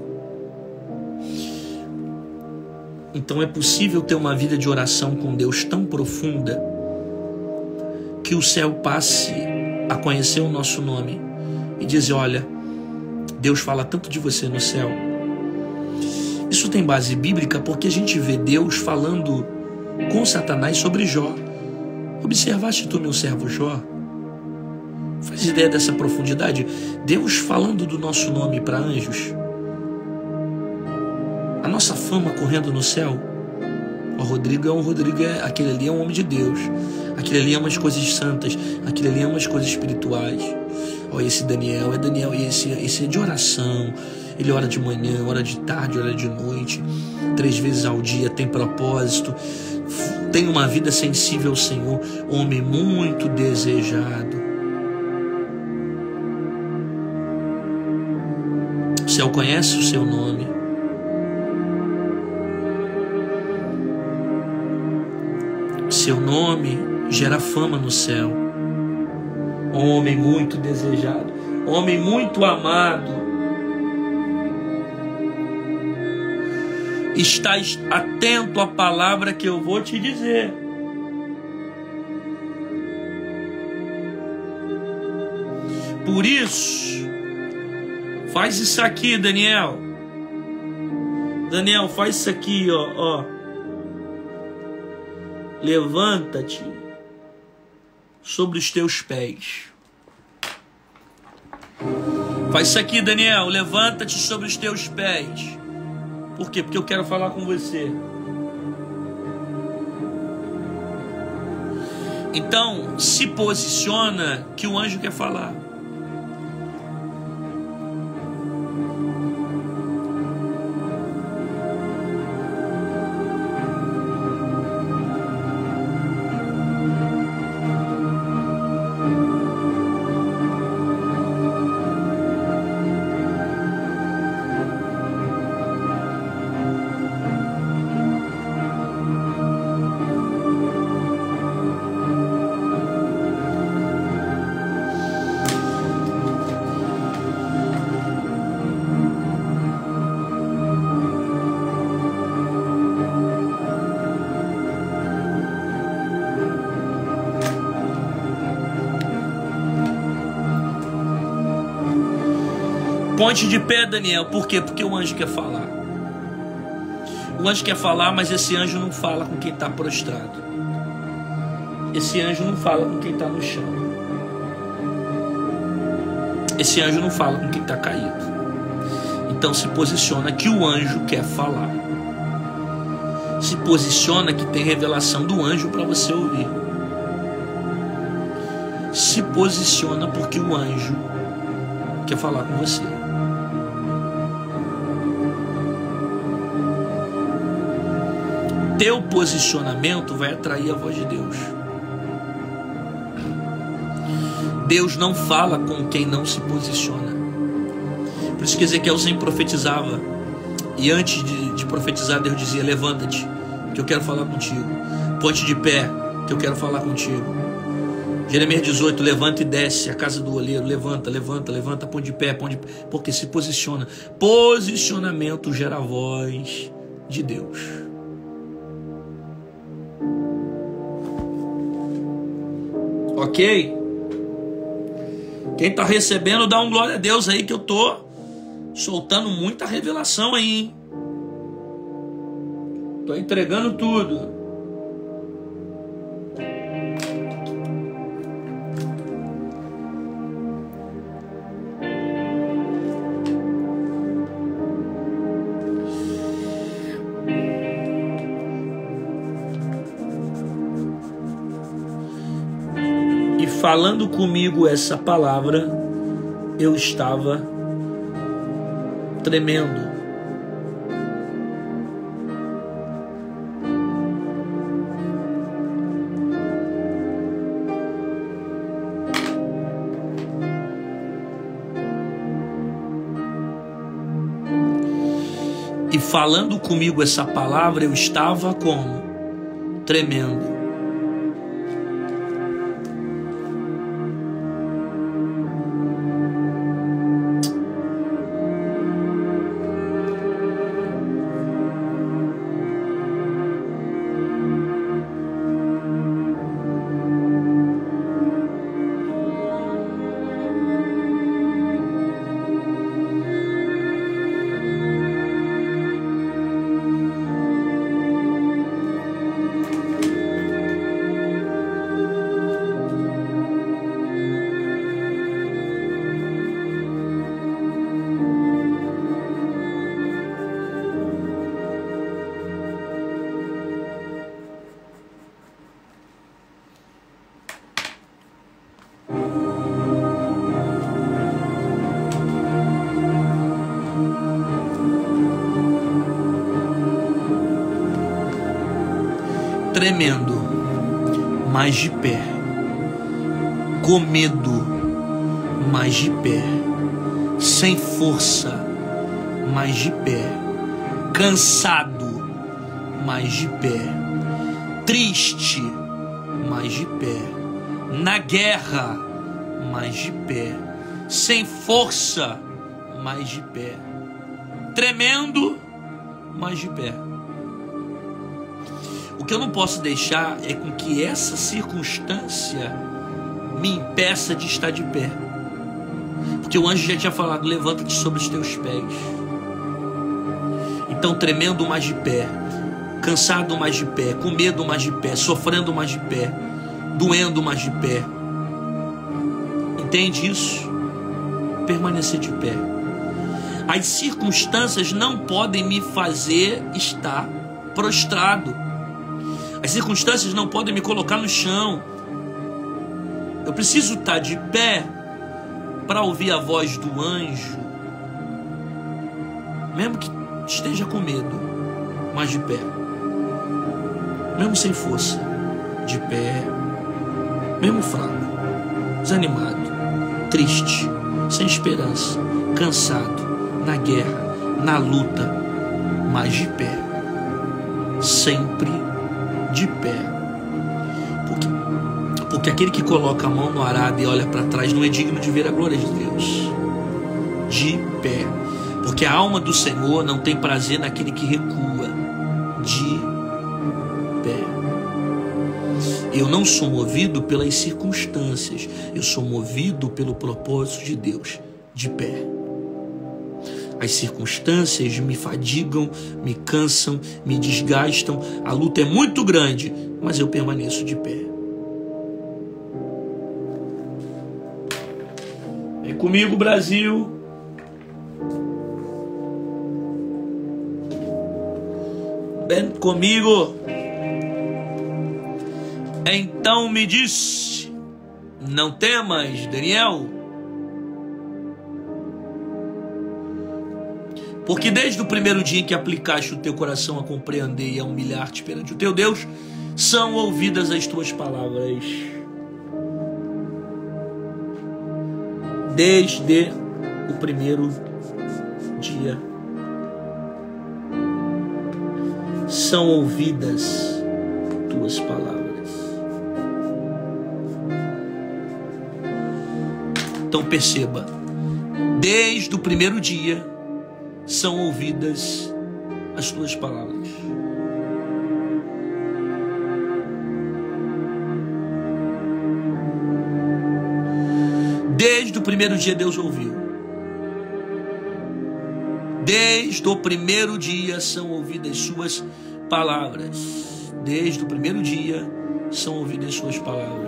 Então é possível ter uma vida de oração com Deus tão profunda que o céu passe a conhecer o nosso nome e dizer, olha, Deus fala tanto de você no céu. Isso tem base bíblica porque a gente vê Deus falando com Satanás sobre Jó. Observaste tu meu servo Jó? Faz ideia dessa profundidade? Deus falando do nosso nome para anjos. A nossa fama correndo no céu. O Rodrigo é um Rodrigo, é, aquele ali é um homem de Deus. Aquele ali ama as coisas santas. Aquele ali ama as coisas espirituais. Ó, esse Daniel, é Daniel, esse, esse é de oração. Ele ora de manhã, ora de tarde, ora de noite, três vezes ao dia, tem propósito, tem uma vida sensível ao Senhor, homem muito desejado. O céu conhece o seu nome. Seu nome gera fama no céu. Homem muito desejado, homem muito amado. Estás atento à palavra que eu vou te dizer. Por isso, faz isso aqui, Daniel. Daniel, faz isso aqui, ó, ó. Levanta-te sobre os teus pés. Faz isso aqui, Daniel. Levanta-te sobre os teus pés. Por quê? Porque eu quero falar com você. Então, se posiciona que o anjo quer falar. Ponte de pé, Daniel. Por quê? Porque o anjo quer falar. O anjo quer falar, mas esse anjo não fala com quem está prostrado. Esse anjo não fala com quem está no chão. Esse anjo não fala com quem está caído. Então se posiciona que o anjo quer falar. Se posiciona que tem revelação do anjo para você ouvir. Se posiciona porque o anjo quer falar com você. Teu posicionamento vai atrair a voz de Deus. Deus não fala com quem não se posiciona. Por isso que Ezequielzinho profetizava. E antes de, de profetizar, Deus dizia: levanta-te, que eu quero falar contigo. Ponte de pé, que eu quero falar contigo. Jeremias dezoito, levanta e desce a casa do oleiro. Levanta, levanta, levanta, põe de pé, põe de pé. Porque se posiciona. Posicionamento gera a voz de Deus. Ok? Quem está recebendo, dá um glória a Deus aí, que eu tô soltando muita revelação aí, hein? Tô entregando tudo. Falando comigo essa palavra, eu estava tremendo. E falando comigo essa palavra, eu estava como? Tremendo. tremendo, mas de pé, com medo, mas de pé, sem força, mas de pé, cansado, mas de pé, triste, mas de pé, na guerra, mas de pé, sem força, mas de pé, tremendo, mas de pé. O que eu não posso deixar é com que essa circunstância me impeça de estar de pé. Porque o anjo já tinha falado: levanta-te sobre os teus pés. Então, tremendo, mas de pé, cansado, mas de pé, com medo, mas de pé, sofrendo, mas de pé, doendo, mas de pé. Entende isso? Permanecer de pé. As circunstâncias não podem me fazer estar prostrado. As circunstâncias não podem me colocar no chão. Eu preciso estar de pé para ouvir a voz do anjo, mesmo que esteja com medo, mas de pé, mesmo sem força, de pé, mesmo fraco, desanimado, triste, sem esperança, cansado, na guerra, na luta, mas de pé, sempre de pé. Porque, porque aquele que coloca a mão no arado e olha para trás não é digno de ver a glória de Deus. De pé. Porque a alma do Senhor não tem prazer naquele que recua. De pé. Eu não sou movido pelas circunstâncias, eu sou movido pelo propósito de Deus. De pé. As circunstâncias me fadigam, me cansam, me desgastam. A luta é muito grande, mas eu permaneço de pé. Vem comigo, Brasil. Vem comigo. Então me disse: não temas, Daniel, porque desde o primeiro dia em que aplicaste o teu coração a compreender e a humilhar-te perante o teu Deus, são ouvidas as tuas palavras. Desde o primeiro dia são ouvidas tuas palavras. Então perceba, desde o primeiro dia são ouvidas as tuas palavras. Desde o primeiro dia Deus ouviu. Desde o primeiro dia são ouvidas suas palavras. Desde o primeiro dia são ouvidas suas palavras.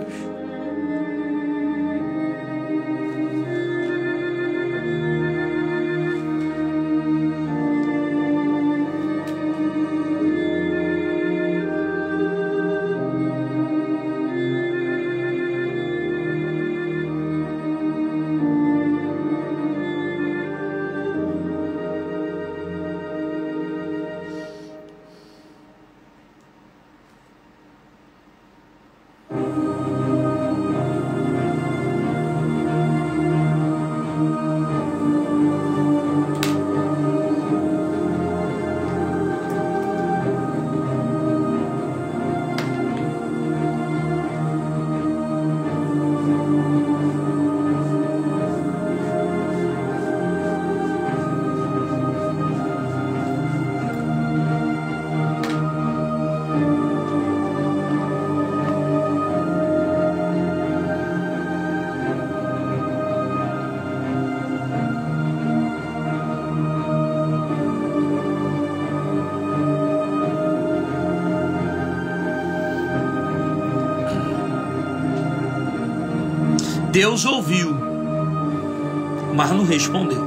Deus ouviu, mas não respondeu.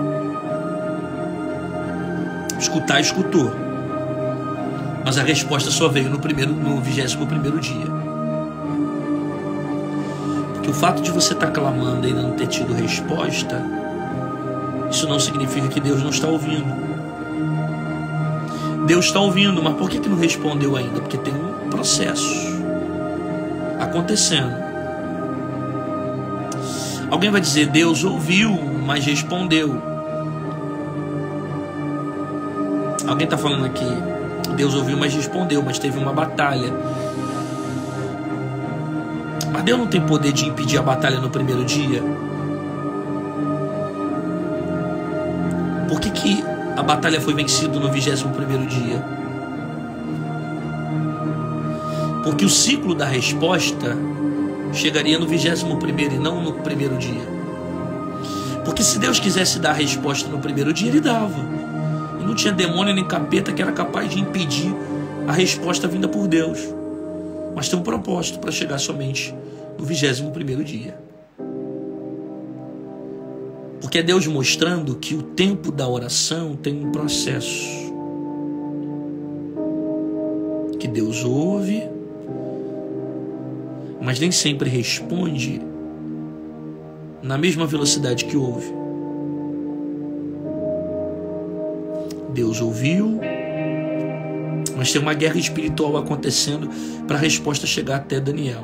Escutar, escutou, mas a resposta só veio no primeiro, no vigésimo primeiro dia. Porque o fato de você estar clamando e ainda não ter tido resposta, isso não significa que Deus não está ouvindo. Deus está ouvindo, mas por que que não respondeu ainda? Porque tem um processo acontecendo. Alguém vai dizer: Deus ouviu, mas respondeu. Alguém está falando aqui: Deus ouviu, mas respondeu, mas teve uma batalha. Mas Deus não tem poder de impedir a batalha no primeiro dia? Por que que a batalha foi vencida no vigésimo primeiro dia? Porque o ciclo da resposta chegaria no vigésimo primeiro e não no primeiro dia. Porque se Deus quisesse dar a resposta no primeiro dia, Ele dava. E não tinha demônio nem capeta que era capaz de impedir a resposta vinda por Deus. Mas tem um propósito para chegar somente no vigésimo primeiro dia. Porque é Deus mostrando que o tempo da oração tem um processo. Que Deus ouve, mas nem sempre responde na mesma velocidade que ouve. Deus ouviu, mas tem uma guerra espiritual acontecendo para a resposta chegar até Daniel.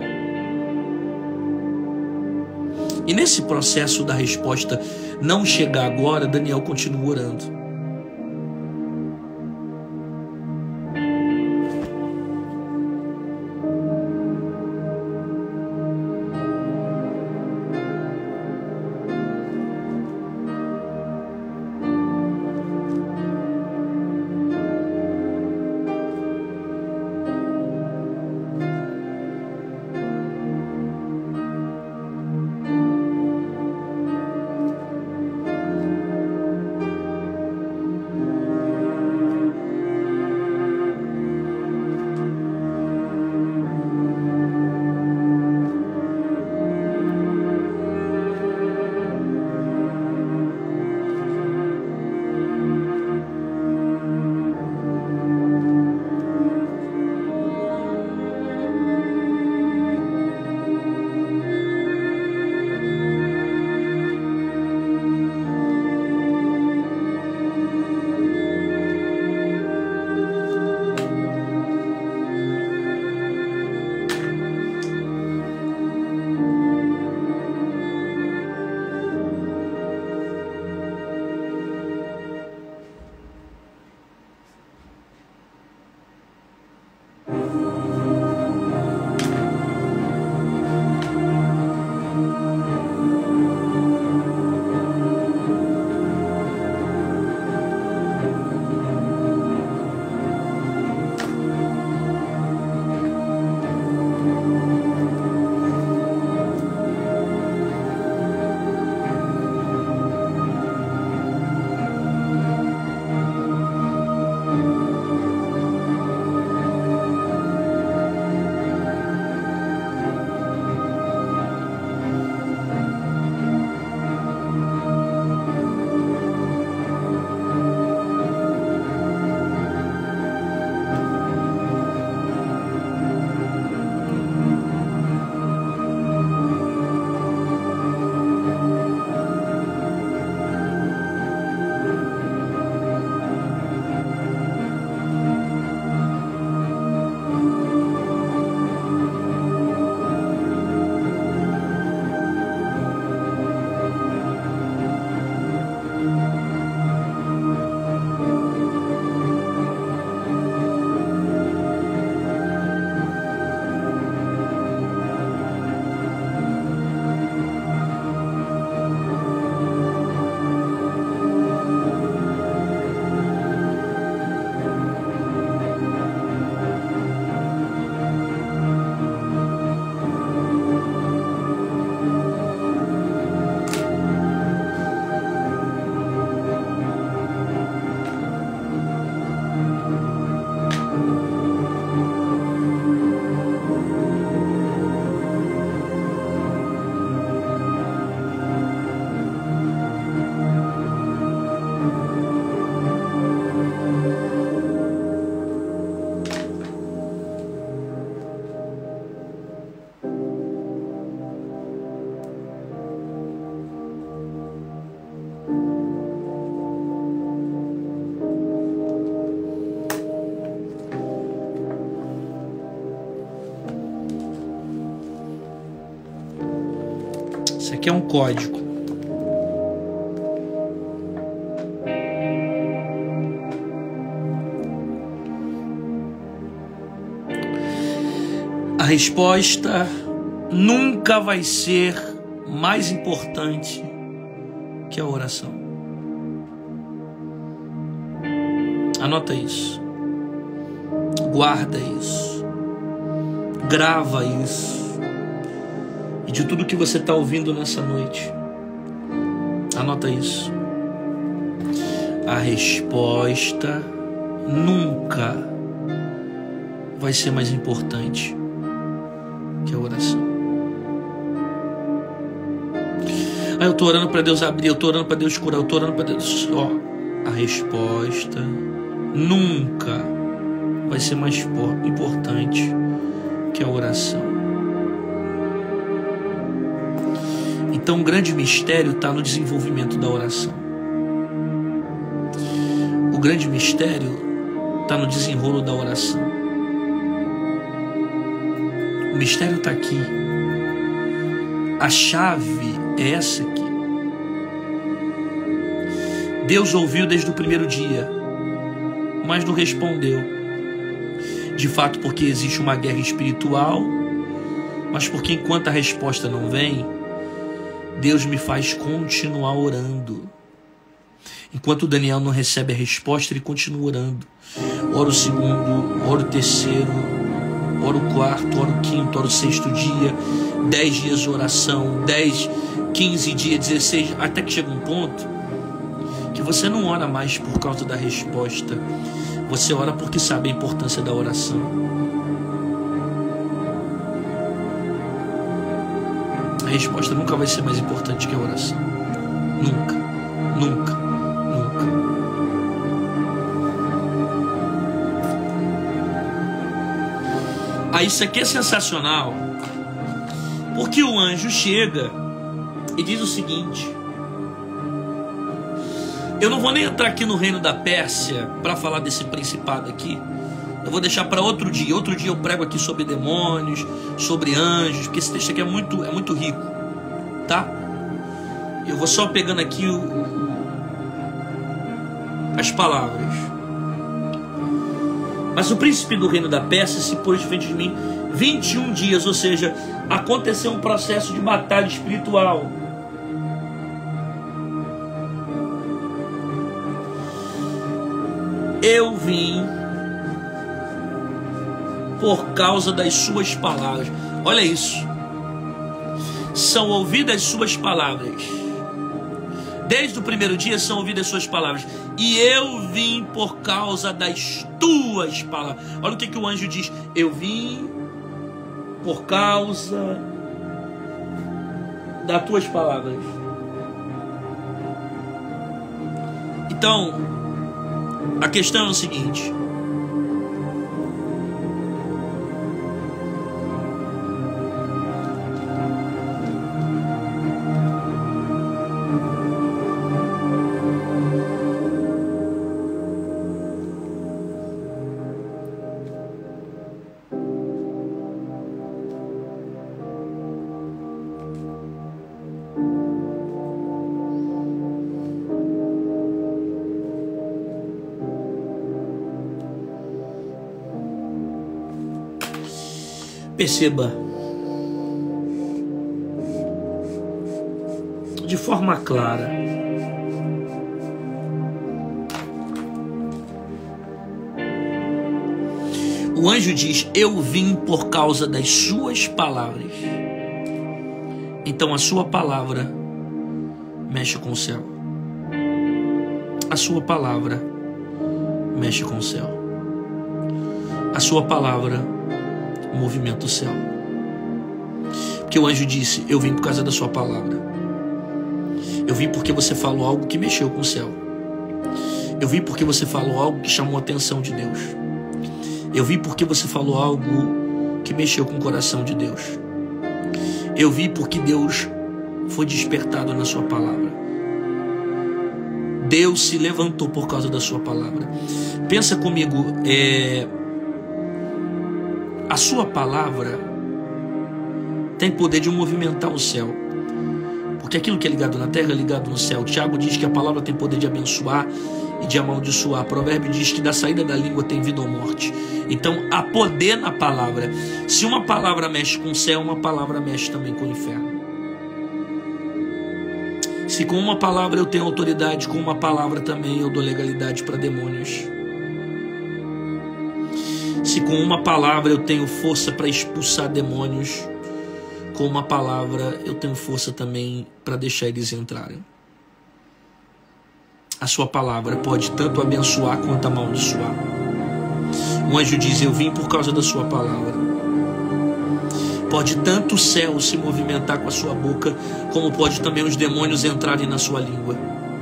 E nesse processo da resposta não chegar agora, Daniel continua orando. aqui é um código. A resposta nunca vai ser mais importante que a oração. Anota isso. Guarda isso. Grava isso. E de tudo que você está ouvindo nessa noite, anota isso. A resposta nunca vai ser mais importante que a oração. Ah, eu estou orando para Deus abrir, eu estou orando para Deus curar, eu estou orando para Deus... Ó, a resposta nunca vai ser mais importante que a oração. Então o grande mistério está no desenvolvimento da oração. O grande mistério está no desenrolo da oração. O mistério está aqui. A chave é essa aqui. Deus ouviu desde o primeiro dia, mas não respondeu. De fato, porque existe uma guerra espiritual, mas porque enquanto a resposta não vem, Deus me faz continuar orando. Enquanto Daniel não recebe a resposta, ele continua orando. Ora o segundo, ora o terceiro, ora o quarto, ora o quinto, ora o sexto dia, dez dias de oração, dez, quinze dias, dezesseis, até que chega um ponto que você não ora mais por causa da resposta, você ora porque sabe a importância da oração. A resposta nunca vai ser mais importante que a oração. Nunca, nunca, nunca. Ah, isso aqui é sensacional, porque o anjo chega e diz o seguinte: eu não vou nem entrar aqui no reino da Pérsia para falar desse principado aqui. Eu vou deixar para outro dia. Outro dia eu prego aqui sobre demônios, sobre anjos, porque esse texto aqui é muito, é muito rico, tá? Eu vou só pegando aqui o, as palavras. Mas o príncipe do reino da Pérsia se pôs diante de mim vinte e um dias, ou seja, aconteceu um processo de batalha espiritual. Eu vim por causa das suas palavras. Olha isso. São ouvidas suas palavras. Desde o primeiro dia são ouvidas suas palavras. E eu vim por causa das tuas palavras. Olha o que, que o anjo diz. Eu vim por causa das tuas palavras. Então, a questão é o seguinte: perceba de forma clara o anjo diz: eu vim por causa das suas palavras. Então a sua palavra mexe com o céu. A sua palavra mexe com o céu. A sua palavra movimenta o céu. Porque o anjo disse: eu vim por causa da sua palavra. Eu vim porque você falou algo que mexeu com o céu. Eu vim porque você falou algo que chamou a atenção de Deus. Eu vim porque você falou algo que mexeu com o coração de Deus. Eu vim porque Deus foi despertado na sua palavra. Deus se levantou por causa da sua palavra. Pensa comigo, é... a sua palavra tem poder de movimentar o céu. Porque aquilo que é ligado na terra é ligado no céu. Tiago diz que a palavra tem poder de abençoar e de amaldiçoar. Provérbio diz que da saída da língua tem vida ou morte. Então há poder na palavra. Se uma palavra mexe com o céu, uma palavra mexe também com o inferno. Se com uma palavra eu tenho autoridade, com uma palavra também eu dou legalidade para demônios. Se com uma palavra eu tenho força para expulsar demônios, com uma palavra eu tenho força também para deixar eles entrarem. A sua palavra pode tanto abençoar quanto amaldiçoar. Um anjo diz: eu vim por causa da sua palavra. Pode tanto o céu se movimentar com a sua boca, como pode também os demônios entrarem na sua língua.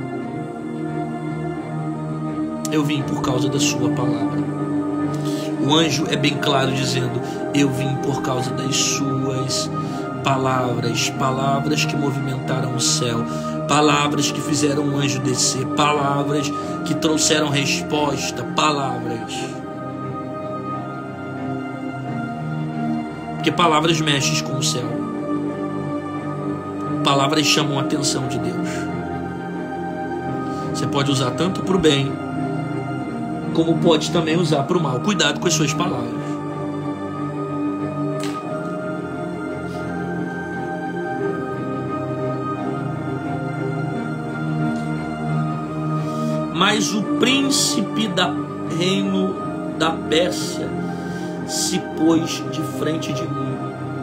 Eu vim por causa da sua palavra. O anjo é bem claro dizendo: eu vim por causa das suas palavras. Palavras que movimentaram o céu. Palavras que fizeram o anjo descer. Palavras que trouxeram resposta. Palavras. Porque palavras mexem com o céu. Palavras chamam a atenção de Deus. Você pode usar tanto para o bem, como pode também usar para o mal. Cuidado com as suas palavras. Mas o príncipe do reino da Pérsia se pôs de frente de mim.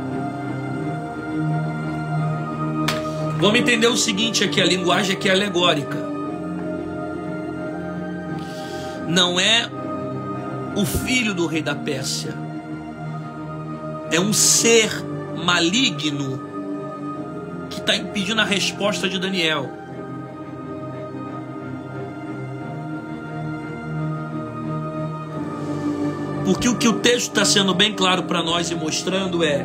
Vamos entender o seguinte aqui, a linguagem aqui é alegórica. Não é o filho do rei da Pérsia. É um ser maligno que está impedindo a resposta de Daniel. Porque o que o texto está sendo bem claro para nós e mostrando é: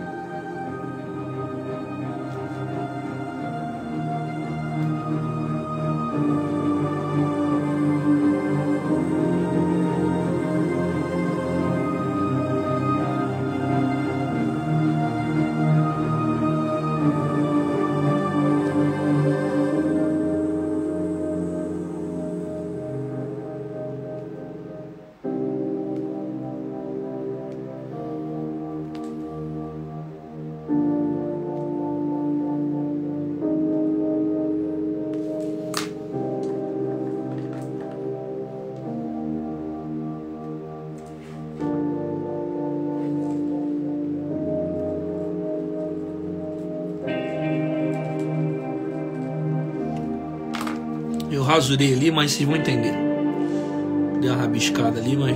eu rasurei ali, mas vocês vão entender. Dei uma rabiscada ali, mas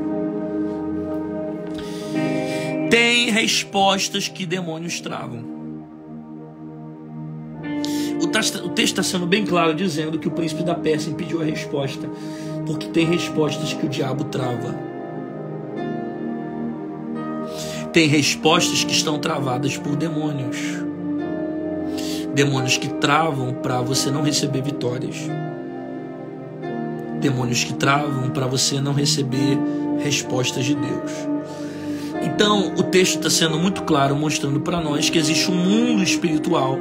tem respostas que demônios travam. O texto está sendo bem claro dizendo que o príncipe da Pérsia impediu a resposta, porque tem respostas que o diabo trava. Tem respostas que estão travadas por demônios. Demônios que travam para você não receber vitórias. Demônios que travam para você não receber respostas de Deus. Então, o texto está sendo muito claro, mostrando para nós que existe um mundo espiritual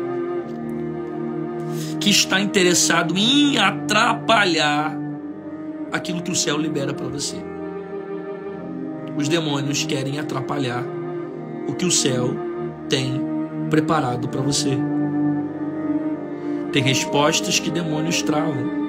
que está interessado em atrapalhar aquilo que o céu libera para você. Os demônios querem atrapalhar o que o céu tem preparado para você. Tem respostas que demônios travam.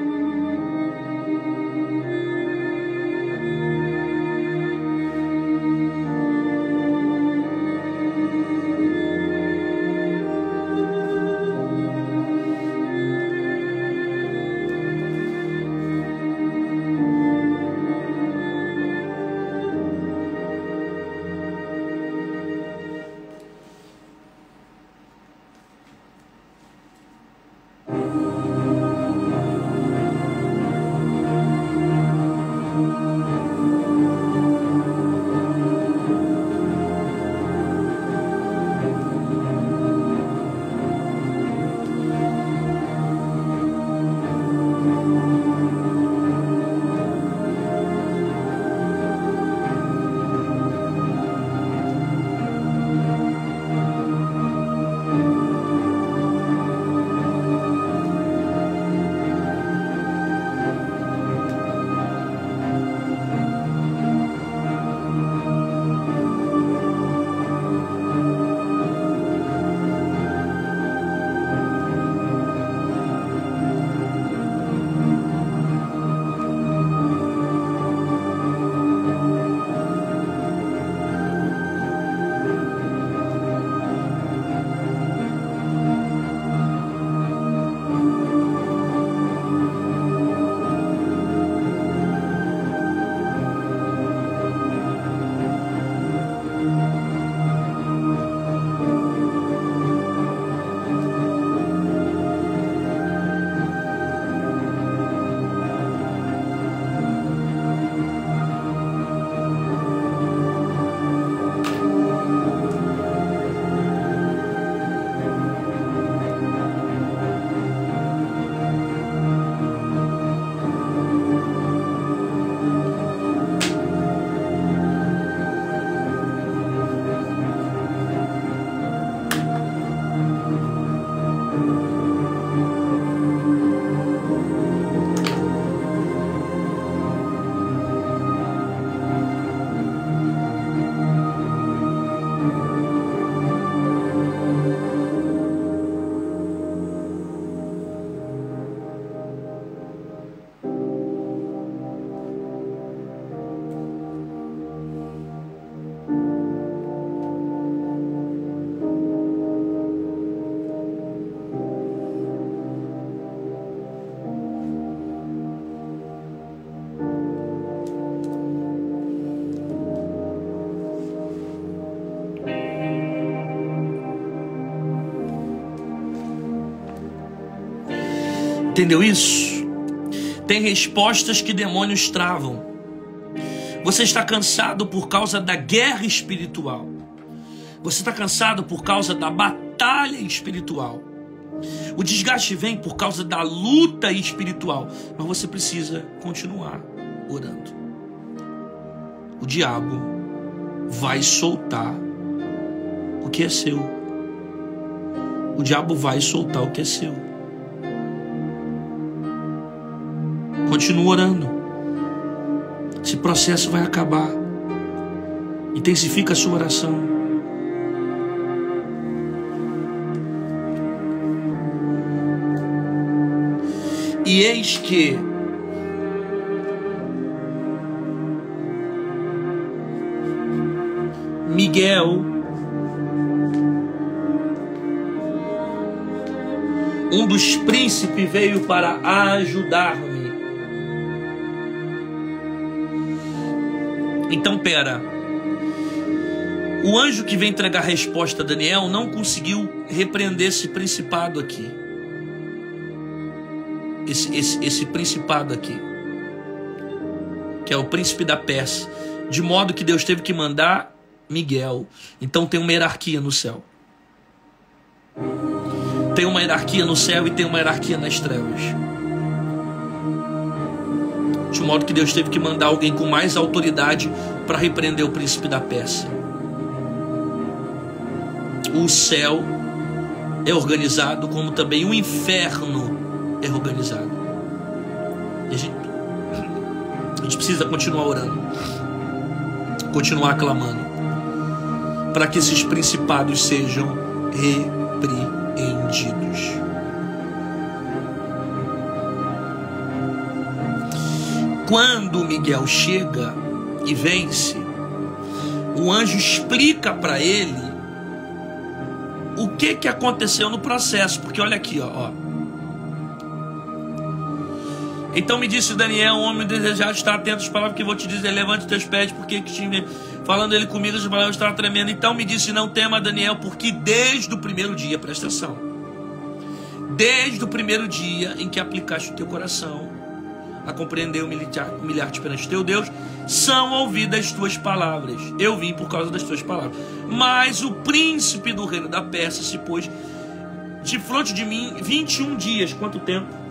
Entendeu isso? Tem respostas que demônios travam. Você está cansado por causa da guerra espiritual. Você está cansado por causa da batalha espiritual. O desgaste vem por causa da luta espiritual. Mas você precisa continuar orando. O diabo vai soltar o que é seu. O diabo vai soltar o que é seu. Continua orando. Esse processo vai acabar. Intensifica a sua oração. E eis que Miguel, um dos príncipes, veio para ajudar-me. Então, pera. O anjo que vem entregar a resposta a Daniel não conseguiu repreender esse principado aqui. Esse, esse, esse principado aqui, que é o príncipe da Pérsia, de modo que Deus teve que mandar Miguel. Então tem uma hierarquia no céu. Tem uma hierarquia no céu e tem uma hierarquia nas trevas. De modo que Deus teve que mandar alguém com mais autoridade para repreender o príncipe da Pérsia. O céu é organizado, como também o inferno é organizado. E a gente, a gente precisa continuar orando, continuar clamando, para que esses principados sejam repreendidos. Quando Miguel chega e vence, o anjo explica para ele o que, que aconteceu no processo. Porque olha aqui, ó, ó. Então me disse Daniel, um homem desejado, está atento às palavras que vou te dizer. Levante teus pés, porque que tinha... falando ele comigo, as palavras estavam tremendo. Então me disse, não tema, Daniel, porque desde o primeiro dia, presta atenção, desde o primeiro dia em que aplicaste o teu coração a compreender, humilhar-te perante teu Deus, são ouvidas as tuas palavras. Eu vim por causa das tuas palavras. Mas o príncipe do reino da Pérsia se pôs de fronte de mim vinte e um dias. Quanto tempo?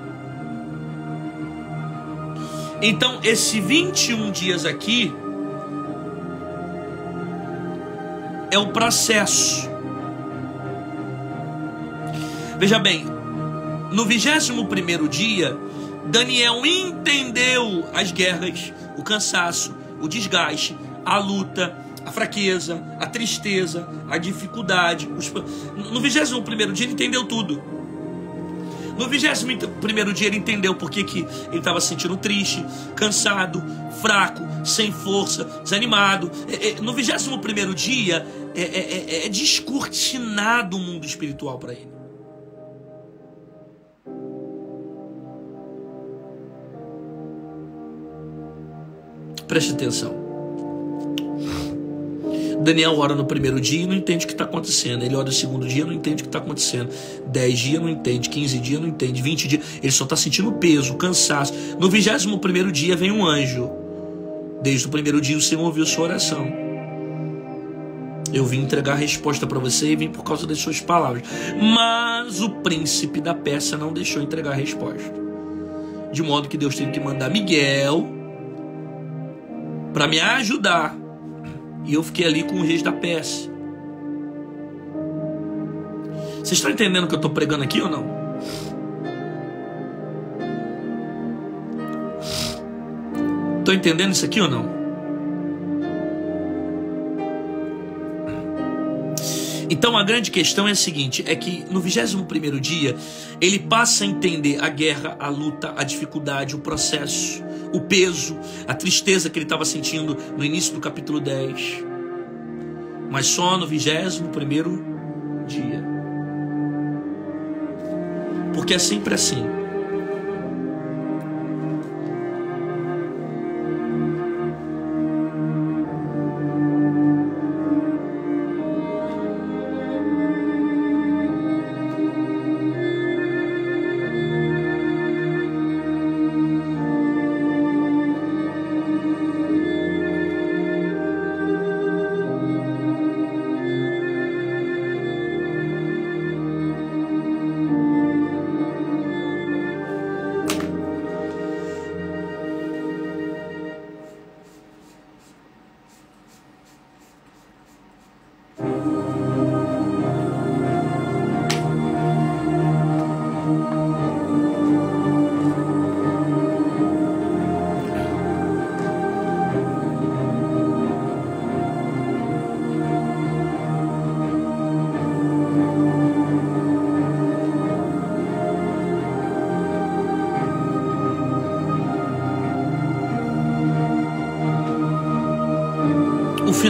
Então, esse vinte e um dias aqui é o processo. Veja bem, no vigésimo primeiro dia, Daniel entendeu as guerras, o cansaço, o desgaste, a luta, a fraqueza, a tristeza, a dificuldade. Os... No vigésimo primeiro dia ele entendeu tudo. No vigésimo primeiro dia ele entendeu por que que ele estava se sentindo triste, cansado, fraco, sem força, desanimado. No vigésimo primeiro dia é, é, é, é descortinado o mundo espiritual para ele. Preste atenção. Daniel ora no primeiro dia e não entende o que está acontecendo. Ele ora no segundo dia e não entende o que está acontecendo. Dez dias não entende. Quinze dias não entende. Vinte dias. Ele só está sentindo peso, cansaço. No vigésimo primeiro dia vem um anjo. Desde o primeiro dia o Senhor ouviu sua oração. Eu vim entregar a resposta para você e vim por causa das suas palavras. Mas o príncipe da Pérsia não deixou entregar a resposta. De modo que Deus teve que mandar Miguel para me ajudar. E eu fiquei ali com o rei da Pérsia. Vocês estão entendendo o que eu estou pregando aqui ou não? Estão entendendo isso aqui ou não? Então a grande questão é a seguinte, é que no vigésimo primeiro dia ele passa a entender a guerra, a luta, a dificuldade, o processo, o peso, a tristeza que ele estava sentindo no início do capítulo dez. Mas só no vigésimo primeiro dia. Porque é sempre assim.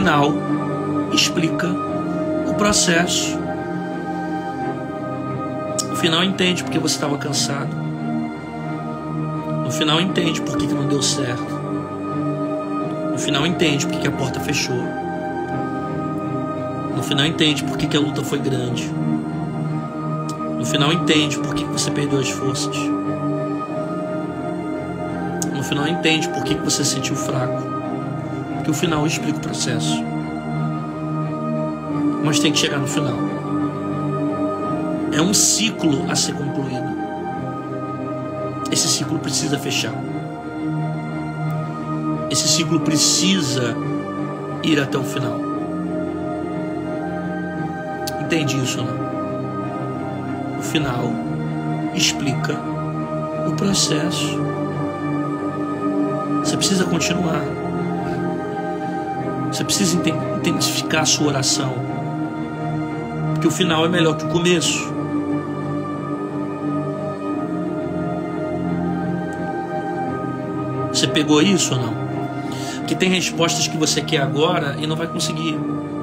final explica o processo. No final entende porque você estava cansado. No final entende por que não deu certo. No final entende por que a porta fechou. No final entende por que a luta foi grande. No final entende por que você perdeu as forças. No final entende por que você se sentiu fraco. Porque o final explica o processo. Mas tem que chegar no final. É um ciclo a ser concluído. Esse ciclo precisa fechar. Esse ciclo precisa ir até o final. Entende isso, não? O final explica o processo. Você precisa continuar. Você precisa intensificar a sua oração. Porque o final é melhor que o começo. Você pegou isso ou não? Que tem respostas que você quer agora e não vai conseguir.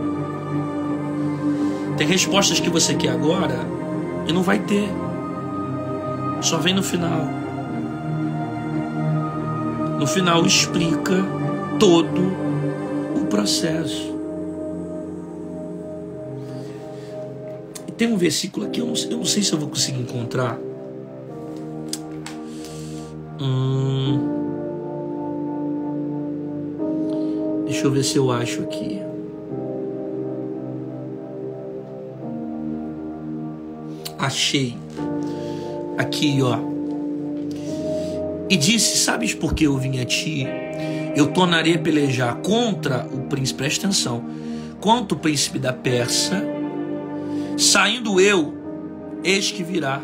Tem respostas que você quer agora e não vai ter. Só vem no final. No final explica todo o processo. E tem um versículo aqui, eu não, eu não sei se eu vou conseguir encontrar. Hum... Deixa eu ver se eu acho aqui. Achei. Aqui, ó. E disse: sabes por que eu vim a ti? Eu tornarei a pelejar contra o príncipe, presta atenção, contra o príncipe da Pérsia. Saindo eu, eis que virá.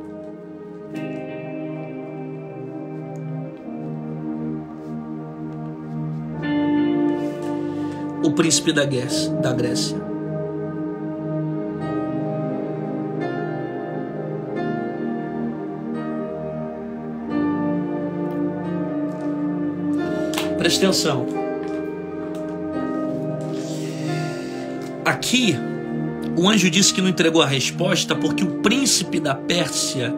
O príncipe da Grécia. Presta atenção. Aqui, o anjo disse que não entregou a resposta porque o príncipe da Pérsia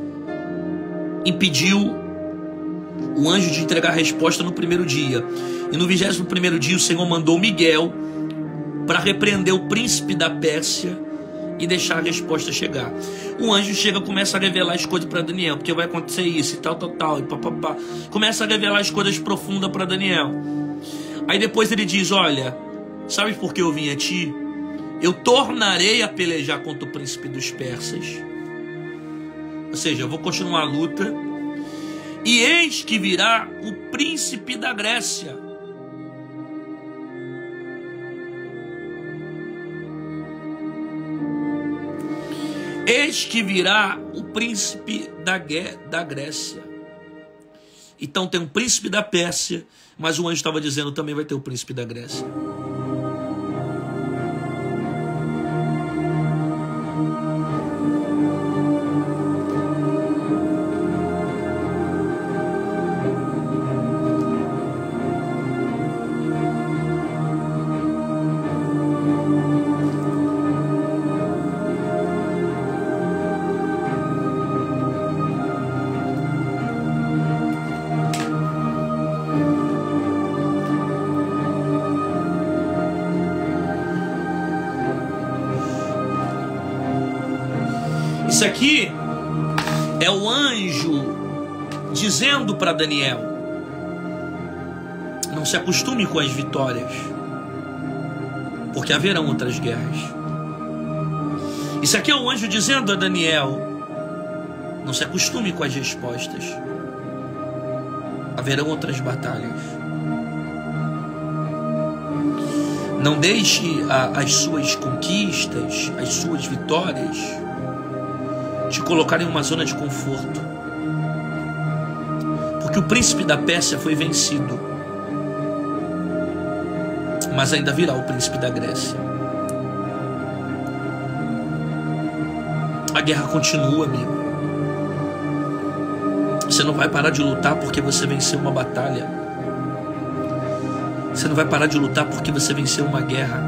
impediu o anjo de entregar a resposta no primeiro dia. E no vigésimo primeiro dia o Senhor mandou Miguel para repreender o príncipe da Pérsia e deixar a resposta chegar. O anjo chega e começa a revelar as coisas para Daniel, porque vai acontecer isso e tal, tal, tal, e papapá. Começa a revelar as coisas profundas para Daniel. Aí depois ele diz: olha, sabe por que eu vim a ti? Eu tornarei a pelejar contra o príncipe dos persas. Ou seja, eu vou continuar a luta. E eis que virá o príncipe da Grécia. Eis que virá o príncipe da, da Grécia. Então tem um príncipe da Pérsia, mas o anjo estava dizendo também vai ter o príncipe da Grécia. Isso aqui é o anjo dizendo para Daniel: não se acostume com as vitórias, porque haverão outras guerras. Isso aqui é o anjo dizendo a Daniel: não se acostume com as respostas, haverão outras batalhas. Não deixe a, as suas conquistas, as suas vitórias te colocar em uma zona de conforto, porque o príncipe da Pérsia foi vencido, mas ainda virá o príncipe da Grécia. A guerra continua, amigo. Você não vai parar de lutar porque você venceu uma batalha. Você não vai parar de lutar porque você venceu uma guerra.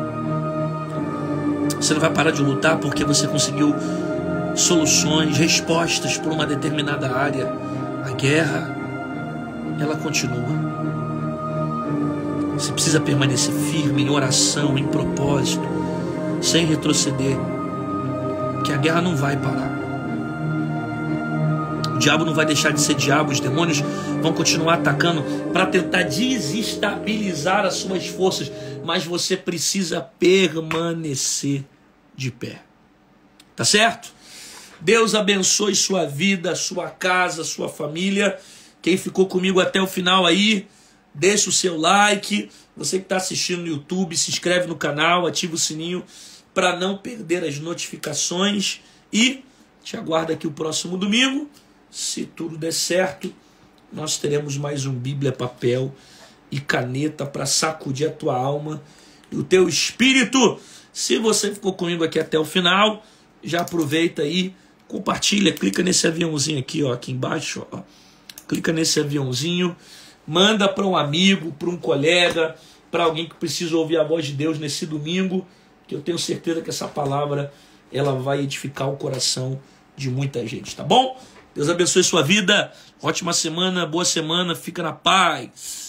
Você não vai parar de lutar porque você conseguiu soluções, respostas por uma determinada área. A guerra, ela continua. Você precisa permanecer firme em oração, em propósito, sem retroceder, que a guerra não vai parar. O diabo não vai deixar de ser diabo, os demônios vão continuar atacando para tentar desestabilizar as suas forças, mas você precisa permanecer de pé. Tá certo? Deus abençoe sua vida, sua casa, sua família. Quem ficou comigo até o final aí, deixa o seu like. Você que está assistindo no YouTube, se inscreve no canal, ativa o sininho para não perder as notificações. E te aguardo aqui o próximo domingo. Se tudo der certo, nós teremos mais um Bíblia, papel e caneta para sacudir a tua alma e o teu espírito. Se você ficou comigo aqui até o final, já aproveita aí, compartilha, clica nesse aviãozinho aqui, ó, aqui embaixo, ó. Clica nesse aviãozinho, manda para um amigo, para um colega, para alguém que precisa ouvir a voz de Deus nesse domingo, que eu tenho certeza que essa palavra ela vai edificar o coração de muita gente, tá bom? Deus abençoe sua vida, ótima semana, boa semana, fica na paz.